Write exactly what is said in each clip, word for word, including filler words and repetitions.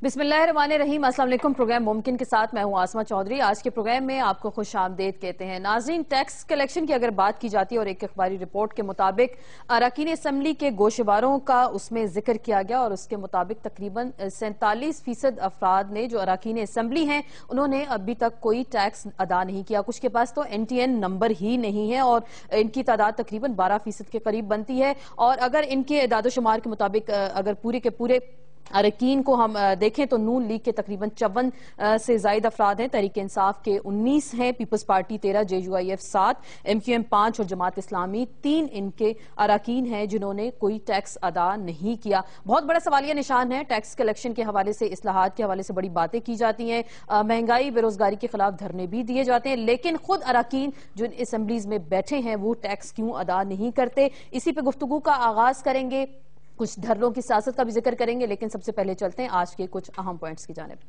बिस्मिल्लाहिर्रहमानिर्रहीम। अस्सलाम वालेकुम। प्रोग्राम मुमकिन के साथ मैं हूं आसमा चौधरी। आज के प्रोग्राम में आपको खुश आमदेद कहते हैं। नाज़रीन, टैक्स कलेक्शन की अगर बात की जाती है और एक अखबारी रिपोर्ट के मुताबिक अरकान असम्बली के गोशवारों का उसमें जिक्र किया गया और उसके मुताबिक तकरीबन सैंतालीस फीसद अफराद ने जो अरकान असम्बली हैं उन्होंने अभी तक कोई टैक्स अदा नहीं किया। कुछ के पास तो एन टी एन नंबर ही नहीं है और इनकी तादाद तकरीबन बारह फीसद के करीब बनती है। और अगर इनके एदाद शुमार के मुताबिक अगर पूरे के पूरे अरकीन को हम देखें तो नून लीग के तकरीबन चौवन से जायद अफराद हैं, तहरीक इंसाफ के उन्नीस हैं, पीपल्स पार्टी तेरह, जे यू आई एफ सात, एम क्यू एम पांच और जमात इस्लामी तीन इनके अरकीन हैं जिन्होंने कोई टैक्स अदा नहीं किया। बहुत बड़ा सवालिया निशान है। टैक्स कलेक्शन के हवाले से, इस्लाहात के हवाले से बड़ी बातें की जाती हैं, महंगाई बेरोजगारी के खिलाफ धरने भी दिए जाते हैं, लेकिन खुद अरकीन जो असेंबलीज में बैठे हैं वो टैक्स क्यों अदा नहीं करते। इसी पे गुफ्तगू का आगाज करेंगे, कुछ धरलों की सियासत का भी जिक्र करेंगे, लेकिन सबसे पहले चलते हैं आज के कुछ अहम पॉइंट्स की जानिब।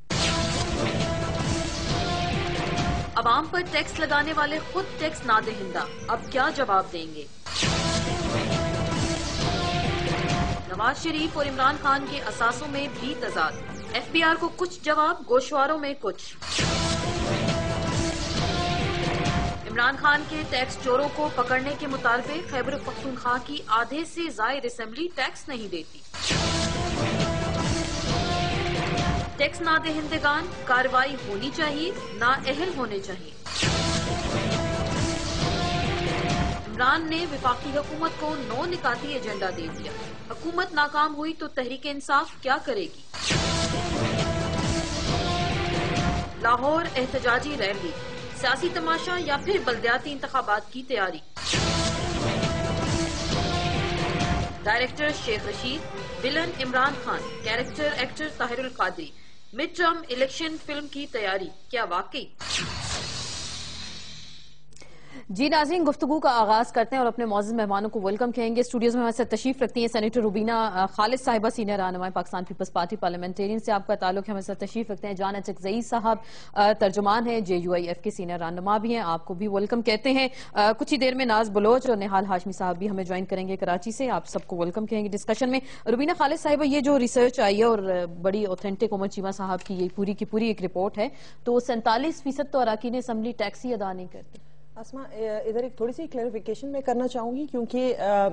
अवाम पर टैक्स लगाने वाले खुद टैक्स ना दहिंदा अब क्या जवाब देंगे। नवाज शरीफ और इमरान खान के असासों में भी तजाद, एफ बी आर को कुछ जवाब, गोशवारों में कुछ। इमरान खान के टैक्स चोरों को पकड़ने के मुतालबे खैबर पख्तूनख्वा की आधे से जायद असेंबली टैक्स नहीं देती। टैक्स ना दहिंदगान कार्रवाई होनी चाहिए, ना अहल होने चाहिए। इमरान ने विफाकी हुकूमत को नौ निकाती एजेंडा दे दिया। हुकूमत नाकाम हुई तो तहरीक इंसाफ क्या करेगी। लाहौर एहतजाजी रैली, सियासी तमाशा या फिर बल्दियाती इंतखाबात की तैयारी। Director Sheikh Rashid, villain Imran Khan, character actor Tahirul Qadri. Mid term election film की तैयारी, क्या वाकई। जी नाज़रीन, गुफ्तगू का आगाज करते हैं और अपने मौजूद मेहमानों को वेलकम कहेंगे। स्टूडियोज में हमारे साथ तशरीफ रखती हैं सेनेटर रुबीना खालिद साहिबा, सीनियर रहनुमा पाकिस्तान पीपल्स पार्टी पार्लियामेंटेरियन से आपका ताल्लुक है। हमारे साथ तशरीफ रखते हैं जान अचकज़ई साहब, तर्जुमान हैं, जे यू आई एफ के सीनियर रहनुमा भी हैं, आपको भी वेलकम कहते हैं। आ, कुछ ही देर में नाज बलोच और निहाल हाशमी साहब भी हमें ज्वाइन करेंगे कराची से, आप सबको वेलकम कहेंगे डिस्कशन में। रुबीना खालिद साहिबा, ये जो रिसर्च आई है और बड़ी ऑथेंटिक उमर चीमा साहब की ये पूरी की पूरी एक रिपोर्ट है, तो सैंतालीस फीसद तो अरकान असम्बली टैक्स ही अदा नहीं करते। आसमा, इधर एक थोड़ी सी क्लैरिफिकेशन मैं करना चाहूँगी, क्योंकि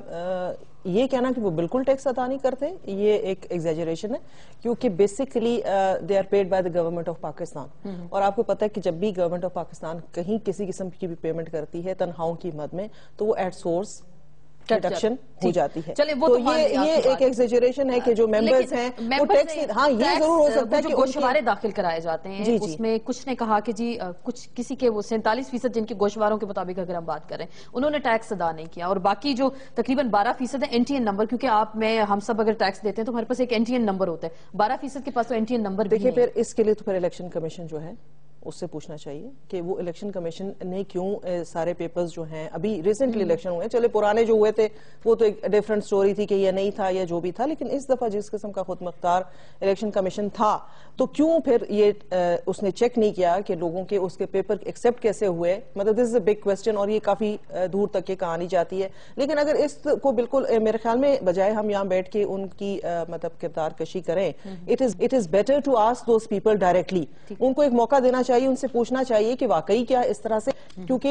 ये कहना कि वो बिल्कुल टैक्स अदा नहीं करते ये एक एग्जैजरेशन है, क्योंकि basically they are paid by the government of Pakistan. और आपको पता है कि जब भी गवर्नमेंट ऑफ पाकिस्तान कहीं किसी किस्म की भी पेमेंट करती है तनख्वाहों की मद में, तो वो एट सोर्स रिडक्शन हो जाती है। चले, वो तो, तो ये ये एक एक्सेजरेशन है कि जो मेंबर्स हैं वो टैक्स, हाँ ये जरूर हो सकता है कि गोशवारे दाखिल कराए जाते हैं। जी, उसमें जी। कुछ ने कहा कि जी कुछ किसी के वो सैंतालीस फीसद जिनके गोशवारों के मुताबिक अगर हम बात करें उन्होंने टैक्स अदा नहीं किया, और बाकी जो तकरीबन बारह फीसद है एनटीएन नंबर, क्योंकि आप में हम सब अगर टैक्स देते हैं तो हमारे पास एक एनटीएन नंबर होता है, बारह फीसद के पास तो एनटीएन नंबर। देखिए, फिर इसके लिए तो फिर इलेक्शन कमीशन जो है उससे पूछना चाहिए कि वो इलेक्शन कमीशन ने क्यों ए, सारे पेपर्स जो हैं, अभी रिसेंटली इलेक्शन हुए, चले पुराने जो हुए थे वो तो एक डिफरेंट स्टोरी थी कि ये नहीं था या जो भी था, लेकिन इस दफा जिस किस्म का खुद मुख्तार इलेक्शन कमीशन था, तो क्यों फिर ये ए, उसने चेक नहीं किया कि लोगों के उसके पेपर एक्सेप्ट कैसे हुए। मतलब this is a big question और ये काफी दूर तक ये कहानी जाती है। लेकिन अगर इसको बिल्कुल मेरे ख्याल में बजाय हम यहाँ बैठ के उनकी मतलब किरदार कशी करें, it is it is better to ask those people directly. उनको एक मौका देना चाहिए, उनसे पूछना चाहिए कि वाकई क्या इस तरह से, क्योंकि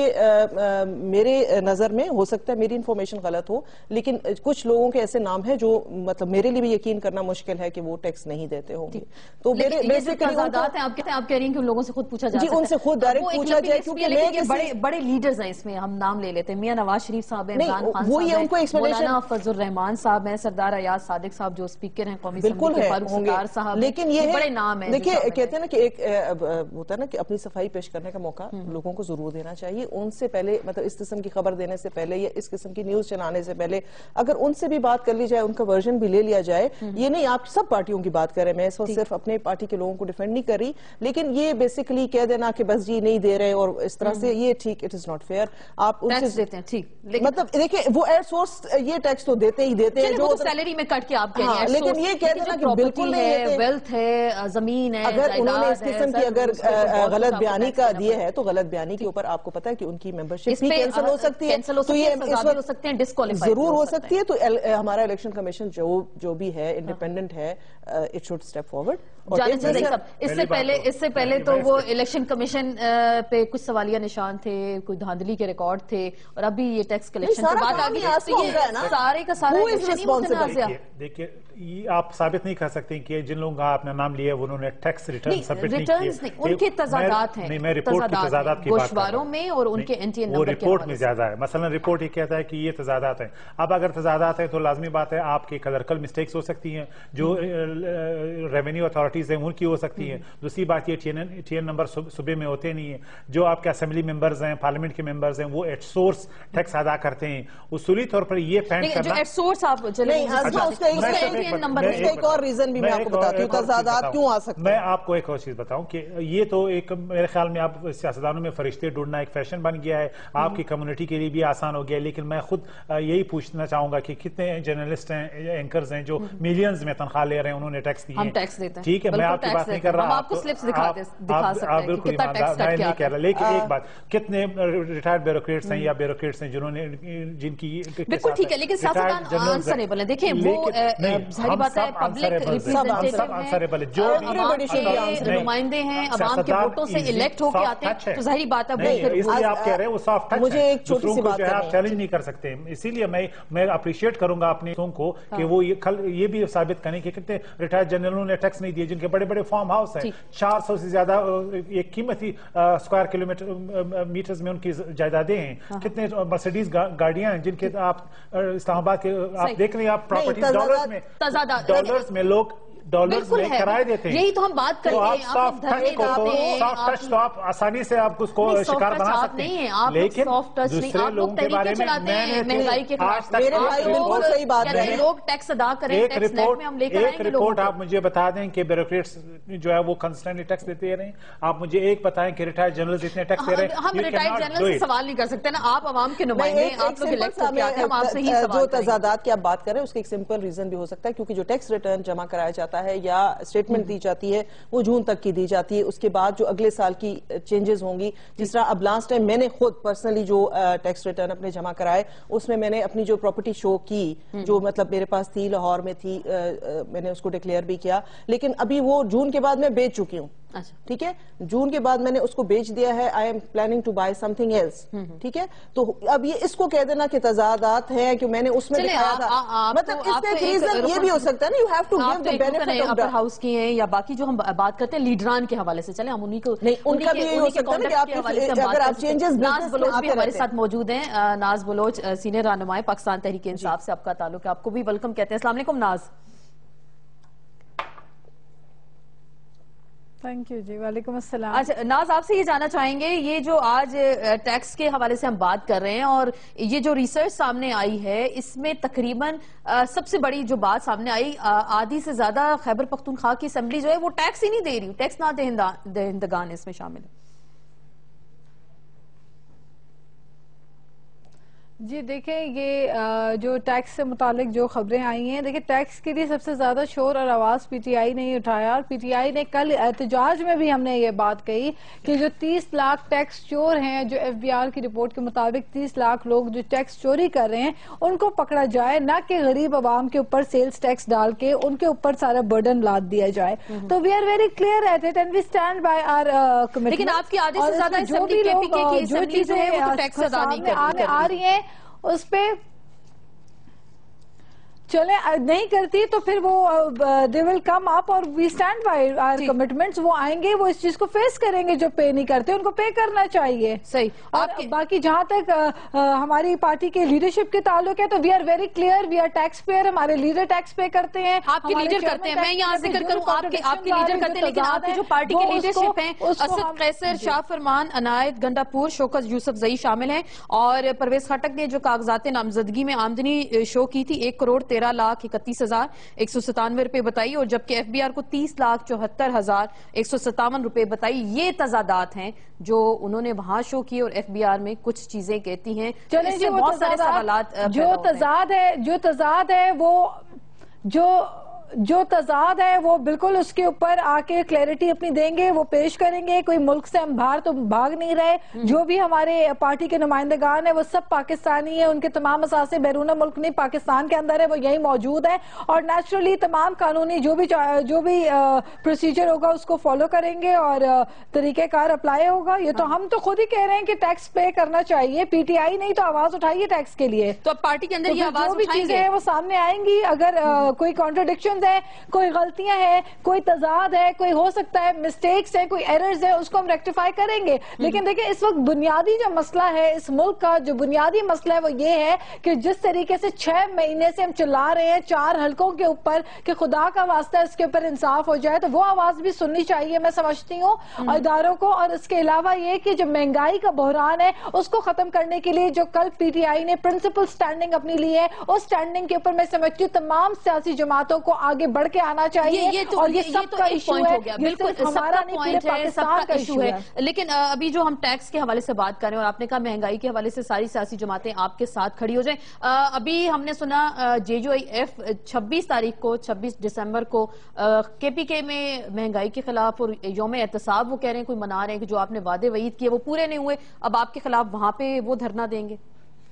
मेरे नजर में हो सकता है मेरी इंफॉर्मेशन गलत हो, लेकिन कुछ लोगों के ऐसे नाम हैं जो मतलब मेरे लिए भी यकीन करना मुश्किल है कि वो टैक्स नहीं देते होंगे। तो मेरे बेसिकली आप कहते हैं आप कह रही हैं कि उन लोगों से खुद पूछा जा सकता है, उनसे खुद डायरेक्ट पूछा जाए, क्योंकि बड़े बड़े लीडर्स हैं इसमें, हम नाम ले लेते हैं, मियां नवाज शरीफ साहब हैं, इमरान खान वो ये उनको एक्सप्लेनेशन, फजल रहमान साहब हैं, सरदार अयाज सादिक साहब जो स्पीकर हैं कौमी बिल्कुल असेंबली के, फारूक सरदार साहब, लेकिन ये बड़े नाम हैं। देखिए, कहते हैं ना कि एक होता है ना कि अपनी सफाई पेश करने का मौका लोगों को जरूर देना चाहिए। उनसे पहले मतलब इस किस्म की खबर देने से पहले या इस किस्म की न्यूज चलाने से पहले अगर उनसे भी बात कर ली जाए, उनका वर्जन भी ले लिया जाए। ये नहीं आप सब पार्टियों की बात करें, मैं इस वक्त सिर्फ अपने पार्टी के लोगों को डिफेंड नहीं कर रही, लेकिन ये बेसिकली कह देना कि बस जी नहीं दे रहे और इस तरह से, ये ठीक, इट इज नॉट फेयर। आप उनसे देते हैं, ठीक, मतलब देखिए वो एयर सोर्स ये टैक्स तो देते ही देते हैं जो सैलरी में कट के आप कह रहे हैं, लेकिन ये कह देना कि बिल्कुल नहीं है, वेल्थ है, जमीन है, अगर उन्होंने इस किस्म की अगर गलत बयानी का दिए है तो गलत बयानी के ऊपर आपको पता है कि उनकी मेंबरशिप भी कैंसिल हो सकती है, तो ये इस वक्त डिस्क्वालीफाई जरूर हो सकती है। तो हमारा इलेक्शन कमीशन जो जो भी है इंडिपेंडेंट है, इट शुड स्टेप फॉरवर्ड جانے چاہیے صاحب اس سے پہلے اس سے پہلے تو وہ الیکشن کمیشن پہ کچھ سوالیہ نشان تھے, کوئی دھاندلی کے ریکارڈ تھے, اور ابھی یہ ٹیکس کلیکشن کی بات آگئی ہے, سارے کا سارا الیکشن ہی متنازع. دیکھیے آپ ثابت نہیں کر سکتے کہ جن لوگوں کا آپ نے نام لیا انہوں نے ٹیکس ریٹرن سبمٹ نہیں کیے, ان کے تضادات ہیں, نہیں میں رپورٹ کی تضادات کی بات کر رہا گوشواروں میں اور ان کے این ٹی این وہ نمبر کے رپورٹ میں زیادہ ہے. مثلا رپورٹ یہ کہتا ہے کہ یہ تضادات ہیں. اب اگر تضادات ہیں تو لازمی بات ہے آپ کی کلرکل مسٹیکس ہو سکتی ہیں, جو ریونیو اتھارٹیز ہیں ان کی ہو سکتی ہیں. دوسری بات یہ ٹی این نمبر صوبے میں ہوتے نہیں ہیں. جو آپ کے اسمبلی ممبرز ہیں, پارلیمنٹ کے ممبرز ہیں, وہ ایٹ سورس ٹیکس ادا کرتے ہیں. اصولی طور پر یہ فینڈ کرنا ایٹ سورس آپ ایک اور ریزن بھی میں آپ کو بتاتی ہوں تضادات کیوں آ سکتے ہیں. میں آپ کو ایک اور چیز بتاؤں کہ یہ تو ایک میرے خیال میں آپ سیاستدانوں میں فرشتے ڈھونڈنا ایک فیشن بن گیا ہے, آپ کی کمیونٹی کے لیے بھی آسان ہو گیا. لیکن میں خود یہی پوچھنا چاہوں گا کہ کتنے جرنلسٹ ہیں, اینکرز ہیں جو ملینز میں تنخواہ لے رہے ہیں, انہوں نے ٹیکس دیے ہیں. ٹھیک ہے میں آپ کی بات نہیں کر رہا, آپ کو سلپس دکھا سکتے ہیں بالکل ایماندار میں نہیں کہہ رہا. لیکن ایک بات, کتنے ریٹائرڈ بیوروکریٹس ہیں یا بیوروکریٹس ہیں جنہوں نے جن کی بالکل ٹھیک ہے, لیکن سیاستدان آنسریبل ہیں. دیکھیں وہ ظاہری بات ہے پبلک ریپریزنٹیٹیو ہیں, جو نمائندے ہیں, عوام کے ووٹوں سے الیکٹ ہو کے آتے ہیں, تو ظاہری بات ہے اس لیے آپ کہہ رہے ہیں وہ سافٹ ٹچ ہے, دوسروں کو جو ہے آپ چیلنج نہیں کر سکتے. اسی لیے میں میں اپریشیٹ کروں گا اپنے لوگوں کو کہ وہ یہ بھی ثابت کریں کہ کتنے ریٹائرڈ جنرلوں نے ٹیکس نہیں دیے, جن کے بڑے بڑے فارم ہاؤس ہیں, چار سو سے زیادہ ایک قیمتی اسکوائر کلو میٹر میٹرز میں ان کی جائیدادیں ہیں, کتنے مرسیڈیز گاڑیاں ہیں جن کے آپ اسلام آباد کے آپ دیکھ رہے ہیں, آپ پراپرٹیز ڈالرز میں ڈالرز میں لوگ ڈالرز میں کرائے دیتے ہیں. یہی تو ہم بات کرتے ہیں, سافٹ ٹچ کو سافٹ ٹچ تو آپ آسانی سے آپ اس کو شکار بنا سکتے ہیں, لیکن دوسرے لوگوں کے بارے میں مہنگائی کے خلاف لوگ ٹیکس ادا کریں. ایک رپورٹ ایک رپورٹ آپ مجھے بتا دیں کہ بیوروکریٹس جو ہے وہ کنسٹنٹلی ٹیکس دیتے رہے ہیں. آپ مجھے ایک بتائیں کہ ریٹائرڈ جنرلز اتنے ٹیکس دے رہے ہیں. ہم ریٹائرڈ جنرل سے سوال نہیں کر سکتے نا, آپ عوام کے نمائندے, آپ لوگ الیکٹ ہو کے آتے ہیں, ہم آپ سے ہی سوال جو تضادات کی آپ بات کر رہے ہیں اس کا ایک سمپل ریزن بھی ہو سکتا ہے, کیونکہ جو ٹیکس ریٹرن جمع کرایا جاتا ہے یا اسٹیٹمنٹ دی جاتی ہے وہ جون تک کی دی جاتی ہے. اس کے بعد جو اگلے سال کی چینجز ہوں گی, جس طرح اب لاسٹ ٹائم میں نے خود پرسنلی جو ٹیکس ریٹرن اپنے جمع کرائے اس میں میں نے اپنی جو پراپرٹی شو کی, جو مطلب میرے پاس تھی, لاہور میں تھی, میں نے اس کو ڈکلیئر بھی کیا, لیکن ابھی وہ جون کے بعد میں بیچ چکی ہوں. ٹھیک ہے, جون کے بعد میں نے اس کو بیچ دیا ہے. I am planning to buy something else. ٹھیک ہے, تو اب یہ اس کو کہہ دینا کہ تضادات ہیں کہ میں نے اس میں دکھایا تھا, مطلب اس کا ایک ریزن یہ بھی ہو سکتا ہے نا, you have to give the benefit of upper house کی ہیں یا باقی جو ہم بات کرتے ہیں لیڈران کے حوالے سے, چلیں ہم انہی کو نہیں, ان کا بھی یہ ہو سکتا ہے کہ آپ اگر آپ چینجز. ناز بلوچ بھی ہمارے ساتھ موجود ہیں. ناز بلوچ سینئر رہنما پاکستان تحریک انصاف سے آپ کا تعلق ہے, آپ کو بھی ویلکم کہتے ہیں. السلام علیکم ناز. تھینک یو جی, وعلیکم السلام. اچھا ناز, آپ سے یہ جاننا چاہیں گے, یہ جو آج ٹیکس کے حوالے سے ہم بات کر رہے ہیں اور یہ جو ریسرچ سامنے آئی ہے, اس میں تقریباً سب سے بڑی جو بات سامنے آئی, آدھی سے زیادہ خیبر پختونخوا کی اسمبلی جو ہے وہ ٹیکس ہی نہیں دے رہی, ٹیکس نہ دہندگان اس میں شامل ہے. جی دیکھیں, یہ جو ٹیکس سے متعلق جو خبریں آئی ہیں, دیکھیں ٹیکس کے لیے سب سے زیادہ شور اور آواز پی ٹی آئی نے ہی اٹھایا, اور پی ٹی آئی نے کل احتجاج میں بھی ہم نے یہ بات کہی کہ جو تیس لاکھ ٹیکس چور ہیں, جو ایف بی آر کی رپورٹ کے مطابق تیس لاکھ لوگ جو ٹیکس چوری کر رہے ہیں ان کو پکڑا جائے, نہ کہ غریب عوام کے اوپر سیلز ٹیکس ڈال کے ان کے اوپر سارا برڈن لاد دیا جائے. تو we are very clear at it and we stand by our commitment. لیکن آپ کی آدھی سے زیادہ اسمبلی کے پی کے کی اسمبلی جو ہے وہ تو ٹیکس ادا نہیں کر آ رہی ہیں, اس پہ چلیں نہیں کرتی تو پھر وہ دے ول کم اپ, اور we stand by our commitments. وہ آئیں گے, وہ اس چیز کو فیس کریں گے, جو پے نہیں کرتے ان کو پے کرنا چاہیے. صحیح. اور باقی جہاں تک ہماری پارٹی کے لیڈرشپ کے تعلق ہے تو we are very clear, we are taxpayer, ہمارے لیڈر ٹیکس پے کرتے ہیں. آپ کے لیڈر کرتے ہیں, میں یہاں ذکر کروں آپ کے آپ کے لیڈر کرتے ہیں, لیکن آپ کی جو پارٹی کے لیڈرشپ ہیں, اسد قیصر, شاہ فرمان, عنایت گنڈا پور, شوکت یوسف زئی شامل ہیں, اور پرویز خٹک نے جو کاغذات نامزدگی میں آمدنی شو کی تھی ایک کروڑ تیرہ لاکھ اکتیس ہزار ایک سو ستانوے روپے بتائی, اور جبکہ ایف بی آر کو تیس لاکھ چوہتر ہزار ایک سو ستاون روپے بتائی. یہ تضادات ہیں جو انہوں نے وہاں شو کی, اور ایف بی آر میں کچھ چیزیں کہتی ہیں. چلیں جی, وہ تضاد جو تضاد ہے جو تضاد ہے وہ جو جو تضاد ہے وہ بالکل اس کے اوپر آ کے کلیئرٹی اپنی دیں گے, وہ پیش کریں گے. کوئی ملک سے ہم باہر تو بھاگ نہیں رہے, جو بھی ہمارے پارٹی کے نمائندگان ہیں وہ سب پاکستانی ہیں, ان کے تمام اثاثے بیرون ملک نہیں پاکستان کے اندر ہے, وہ یہی موجود ہیں, اور نیچرلی تمام قانونی جو بھی جو بھی پروسیجر ہوگا اس کو فالو کریں گے اور طریقہ کار اپلائی ہوگا. یہ تو ہم تو خود ہی کہہ رہے ہیں کہ ٹیکس پے کرنا چاہیے, پی ٹی آئی نہیں تو آواز اٹھائیے ٹیکس کے لیے. تو اب پارٹی کے اندر یہ آواز جو بھی چیزیں ہیں وہ سامنے آئیں گی. اگر کوئی کانٹرڈکشنز ہیں, کوئی غلطیاں ہیں, کوئی تضاد ہے, کوئی ہو سکتا ہے مسٹیکس ہیں, کوئی ایررز ہیں, اس کو ہم ریکٹیفائی کریں گے. لیکن دیکھیں اس وقت بنیادی جو مسئلہ ہے اس ملک کا, جو بنیادی مسئلہ ہے وہ یہ ہے کہ جس طریقے سے چھ مہینے سے ہم چلا رہے ہیں چار حلقوں کے اوپر کہ خدا کا واسطہ اس کے اوپر انصاف ہو جائے, تو وہ آواز بھی سننی چاہیے میں سمجھتی ہوں اداروں کو. اور اس کے علاوہ یہ کہ جو مہنگائی کا بحران ہے اس کو ختم کرنے کے لیے جو کل پی ٹی آئی نے پرنسپل سٹینڈنگ اپنی لی ہے, اس سٹینڈنگ کے اوپر میں سمجھتی ہوں تمام سیاسی جماعتوں کو آگے بڑھ کے آنا چاہیے. یہ تو اور یہ یہ سب تو کا ایک ایشو پوائنٹ ہے, ہو گیا, یہ بالکل صرف ہمارا نہیں پورے پاکستان کا ایشو ہے. لیکن ابھی جو ہم ٹیکس کے حوالے سے بات کر رہے ہیں اور آپ نے کہا مہنگائی کے حوالے سے ساری سیاسی جماعتیں آپ کے ساتھ کھڑی ہو جائیں. ابھی ہم نے سنا جے یو آئی ایف چھبیس تاریخ کو چھبیس دسمبر کو کے پی کے میں مہنگائی کے خلاف اور یوم احتساب وہ کہہ رہے ہیں, کوئی منا رہے ہیں کہ جو آپ نے وعدے وعید کیے وہ پورے نہیں ہوئے, اب آپ کے خلاف وہاں پہ وہ دھرنا دیں گے.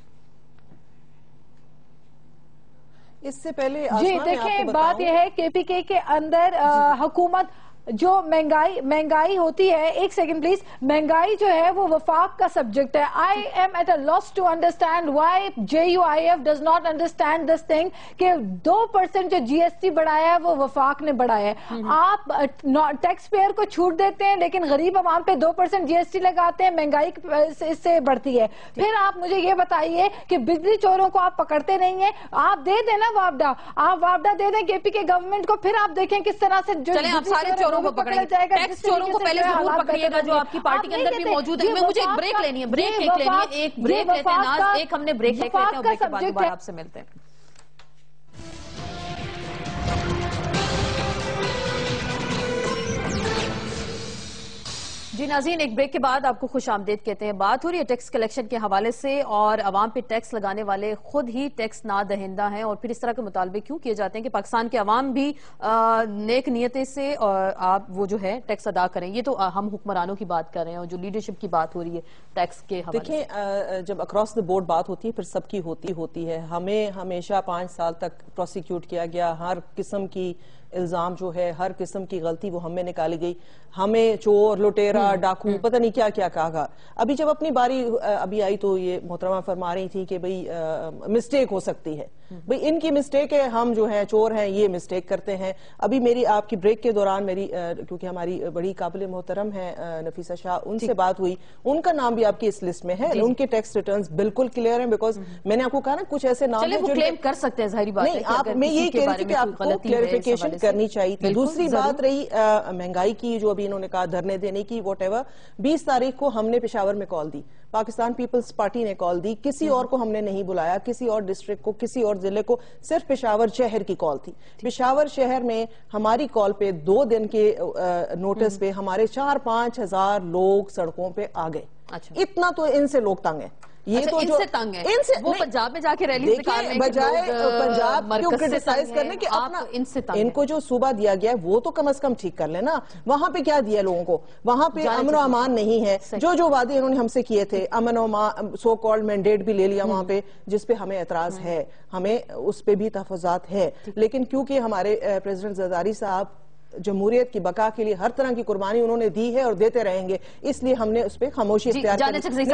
اس سے پہلے جی دیکھیں بات یہ ہے کے پی کے کے اندر حکومت جو مہنگائی مہنگائی ہوتی ہے, ایک سیکنڈ پلیز, مہنگائی جو ہے وہ وفاق کا سبجیکٹ ہے. I am at a loss to understand why J U I F does not understand this thing کہ دو پرسنٹ جو جی ایس ٹی بڑھایا ہے وہ وفاق نے بڑھایا ہے. آپ ٹیکس پیئر کو چھوٹ دیتے ہیں لیکن غریب عوام پہ دو پرسنٹ جی ایس ٹی لگاتے ہیں, مہنگائی اس سے بڑھتی ہے. پھر آپ مجھے یہ بتائیے کہ بجلی چوروں کو آپ پکڑتے نہیں ہیں, آپ دے دیں نا وابڈا, آپ وابڈا دے دیں کے پی کے گورنمنٹ کو, پھر آپ دیکھیں کس طرح سے جو کو پکڑیں گے. ٹیکس چوروں کو پہلے ضرور پکڑیے گا جو آپ کی پارٹی کے اندر بھی موجود ہے. مجھے ایک بریک لینی ہے, بریک ایک لینی ہے, ایک بریک لیتے ہیں ناز, ایک ہم نے بریک لیتے ہیں اور بریک کے بعد دوبارہ آپ سے ملتے ہیں. جی ناظرین, ایک بریک کے بعد آپ کو خوش آمدید کہتے ہیں. بات ہو رہی ہے ٹیکس کلیکشن کے حوالے سے, اور عوام پہ ٹیکس لگانے والے خود ہی ٹیکس نہ دہندہ ہیں, اور پھر اس طرح کے مطالبے کیوں کیے جاتے ہیں کہ پاکستان کے عوام بھی نیک نیتیں سے آپ وہ جو ہے ٹیکس ادا کریں. یہ تو ہم حکمرانوں کی بات کر رہے ہیں اور جو لیڈرشپ کی بات ہو رہی ہے ٹیکس کے حوالے سے. دیکھیں جب اکراس دا بورڈ بات ہوتی ہے پھر سب کی ہوتی ہوتی ہے. ہمیں ہمیشہ پانچ سال تک پروسیکیوٹ کیا گیا, ہر قسم کی الزام جو ہے, ہر قسم کی غلطی وہ ہمیں نکالی گئی, ہمیں چور لٹیرا ڈاکو پتہ نہیں کیا کیا کہا. ابھی جب اپنی باری ابھی آئی تو یہ محترمہ فرما رہی تھی کہ بھئی مسٹیک ہو سکتی ہے, بھئی ان کی مسٹیک ہے, ہم جو ہیں چور ہیں یہ مسٹیک کرتے ہیں. ابھی میری آپ کی بریک کے دوران میری کیونکہ ہماری بڑی قابل محترم ہے نفیسہ شاہ, ان سے بات ہوئی, ان کا نام بھی آپ کی اس لسٹ میں ہے, ان کے ٹیکس ریٹرنز بالکل کلیئر ہیں, بیکاز میں نے آپ کو کہا نا کچھ ایسے نام ہیں جو کلیم کر سکتے ہیں, ظاہری بات ہے. نہیں, میں یہ کہہ رہی تھی کہ آپ کو کلیریفیکیشن کرنی چاہیے تھی. دوسری بات رہی مہنگائی کی, جو ابھی انہوں نے کہا دھرنے دینے کی, واٹ ایور. بیس تاریخ کو ہم نے پشاور میں کال دی, پاکستان پیپلز پارٹی نے کال دی, کسی اور کو ہم نے نہیں بلایا, کسی اور ڈسٹرکٹ کو, کسی اور ضلع کو, صرف پشاور شہر کی کال تھی. پشاور شہر میں ہماری کال پہ دو دن کے نوٹس پہ ہمارے چار پانچ ہزار لوگ سڑکوں پہ آ گئے. اتنا تو ان سے لوگ تنگ ہیں. یہ تو ان سے تنگ ہے, وہ پنجاب میں جا کے ریلیز نکال رہے ہیں, بجائے پنجاب کیوں کرٹیسائز کرنے کہ اپنا ان کو جو صوبہ دیا گیا ہے وہ تو کم از کم ٹھیک کر لینا. وہاں پہ کیا دیا لوگوں کو, وہاں پہ امن و امان نہیں ہے. جو جو وعدے انہوں نے ہم سے کیے تھے, امن و امان سو کالڈ مینڈیٹ بھی لے لیا وہاں پہ, جس پہ ہمیں اعتراض ہے, ہمیں اس پہ بھی تحفظات ہے. لیکن کیونکہ ہمارے پریزیڈنٹ زرداری صاحب جمہوریت کی بقا کے لیے ہر طرح کی قربانی انہوں نے دی ہے اور دیتے رہیں گے, اس لیے ہم نے اس پہ خاموشی اختیار کی.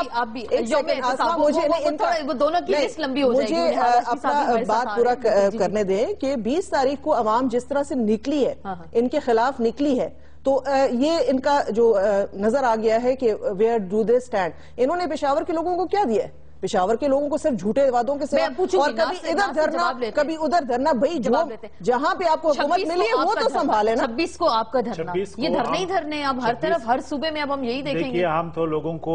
مجھے اپنا بات پورا کرنے دیں کہ بیس تاریخ کو عوام جس طرح سے نکلی ہے, ان کے خلاف نکلی ہے, تو یہ ان کا جو نظر آ گیا ہے کہ ویئر ڈو دے اسٹینڈ. انہوں نے پشاور کے لوگوں کو کیا دیا ہے, پشاور کے لوگوں کو صرف جھوٹے وعدوں کے ساتھ, اور کبھی ادھر دھرنا کبھی ادھر دھرنا. بھئی جہاں پہ آپ کو حکومت ملی ہے وہ تو سنبھالے نا. چھبیس کو آپ کا دھرنا, یہ دھرنے ہی دھرنے اب ہر طرف ہر صوبے میں اب ہم یہی دیکھیں گے. دیکھیے ہم تو لوگوں کو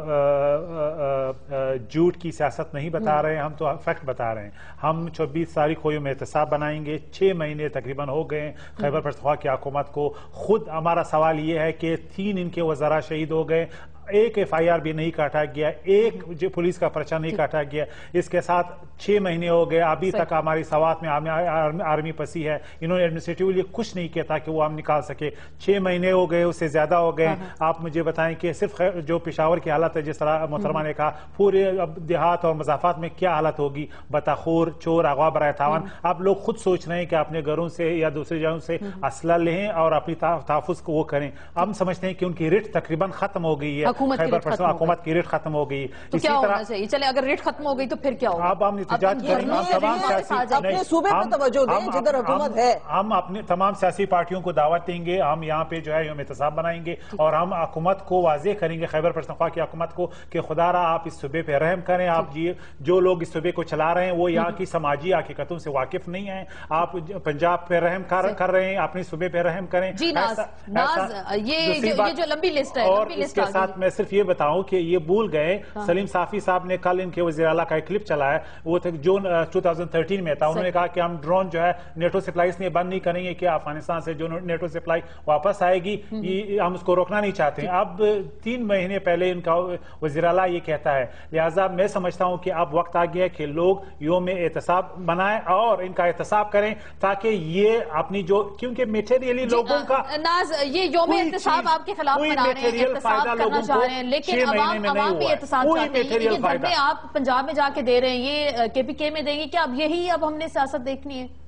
جھوٹ کی سیاست نہیں بتا رہے ہیں, ہم تو فیکٹ بتا رہے ہیں. ہم چھبیس تاریخ کو یوم احتساب بنائیں گے. چھ مہینے تقریباً ہو گئے خیبر پختونخوا کی حکومت کو. خود ہمارا سوال یہ ہے کہ تین ان کے وزراء شہید ہو گئے, ایک ایف آئی آر بھی نہیں کاٹا گیا, ایک پولیس کا پرچہ نہیں کاٹا گیا, اس کے ساتھ छह महीने हो गए, अभी तक हमारी सवात में आर्मी पसी है, इन्होंने एडमिनिस्ट्रेटिवली कुछ नहीं किया ताकि वो हम निकाल सके। छह महीने हो गए, उससे ज्यादा हो गए। आप मुझे बताएं कि सिर्फ जो पेशावर की हालत है, जिस तरह मोहतरमा ने कहा, पूरे देहात और मजाफात में क्या हालत होगी, बताखोर, चोर, अगवा बराए तावन। आप लोग खुद सोच रहे हैं कि अपने घरों से या दूसरी जगहों से असला लें और अपनी तहफ़्फ़ुज़ को वो करें। हम समझते हैं कि उनकी रिट तकरीबन खत्म हो गई है, हुकूमत की रिट खत्म हो गई। तो क्या होना चाहिए? चले अगर रिट खत्म हो गई तो फिर क्या होगा? अब हम एहतजाज करेंगे, हम तमाम अपने सूबे पे तवज्जो दें जिधर हुकूमत है। हम अपने तमाम सियासी पार्टियों को दावत देंगे, हम यहाँ पे जो है यौम एहतसाब बनाएंगे और हम हुकूमत को वाज़ेह करेंगे, खैबर पख्तूनख्वा की हुकूमत को, कि खुदारा आप इस सूबे पे रहम करें। आप जी जो लोग इस सूबे को चला रहे हैं वो यहाँ की समाजी हकीकतों से वाकिफ नहीं है। आप पंजाब पे रहम कर, कर रहे हैं, अपने सूबे पे रहम करें। जी नाज, नाज, ये, जो, ये जो लंबी लिस्ट है, और इसके साथ मैं सिर्फ ये बताऊं कि ये भूल गए, सलीम साफी साहब ने कल इनके वज़ीर आला का एक क्लिप चलाया, वो तक जून दो हज़ार तेरह में था। उन्होंने कहा कि हम ड्रोन जो है नेटो सप्लाई इसलिए बंद नहीं करेंगे कि अफगानिस्तान से जो नेटो सप्लाई वापस आएगी, ये हम उसको रोकना नहीं चाहते। अब तीन महीने पहले इनका वज़ीर आला ये कहता है, लिहाजा मैं समझता हूं कि अब वक्त आ गया है कि लोग यौम एहतसाब बनाएं और इनका एहतसाब करें, ताकि ये अपनी जो, क्योंकि मेटेरियली लोगों का नाज, ये यौम एहतसाब आपके खिलाफ मना रहे हैं, एहतसाब करना चाह रहे हैं, लेकिन अवाम अवाम भी एहतसाब चाहते हैं। ये धरने आप पंजाब में जाके दे रहे हैं, ये केपीके में देंगे क्या? अब यही अब हमने सियासत देखनी है।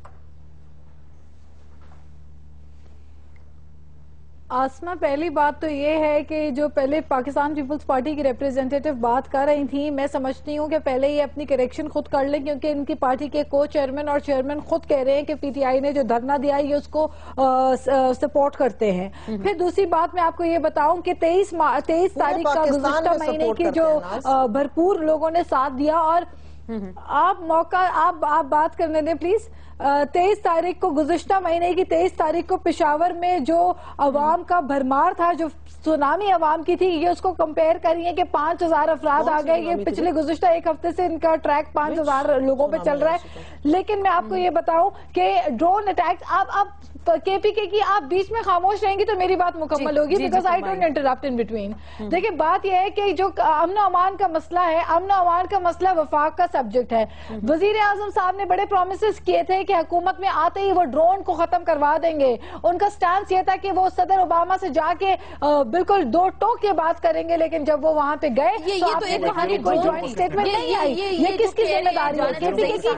आसमा, पहली बात तो ये है कि जो पहले पाकिस्तान पीपल्स पार्टी की रिप्रेजेंटेटिव बात कर रही थी, मैं समझती हूँ कि पहले ये अपनी करेक्शन खुद कर लें, क्योंकि इनकी पार्टी के को चेयरमैन और चेयरमैन खुद कह रहे हैं कि पीटीआई ने जो धरना दिया है ये उसको सपोर्ट करते हैं। फिर दूसरी बात मैं आपको ये बताऊं कि तेईस तेईस तारीख का गुज़िश्ता महीने की जो भरपूर लोगों ने साथ दिया, और आप मौका आप आप बात करने दें प्लीज। तेईस तारीख को, गुज़िश्ता महीने की तेईस तारीख को पेशावर में जो अवाम का भरमार था, जो सुनामी अवाम की थी, ये उसको कंपेयर करिए कि पांच हजार अफराद आ गए। ये पिछले गुज़िश्ता एक हफ्ते से इनका ट्रैक पांच हजार लोगों पे चल रहा है। लेकिन मैं आपको ये बताऊं कि ड्रोन अटैक्स, आप आप केपीके की आप बीच में खामोश रहेंगी तो मेरी बात मुकम्मल होगी, because I don't interrupt in between. देखिए, बात यह है कि जो अमन अमान का मसला है, अमन अमान का मसला वफाक का सब्जेक्ट है। वजीर आजम साहब ने बड़े प्रोमिस किए थे कि हुकूमत में आते ही वो ड्रोन को खत्म करवा देंगे। उनका स्टैंड ये था कि वो सदर ओबामा से जाके बिल्कुल दो टोक के बात करेंगे, लेकिन जब वो वहां पे गए ये, ये तो एक कहानी, कोई ज्वाइंट स्टेटमेंट नहीं आई। ये किसकी जिम्मेदारी है? केपीके की।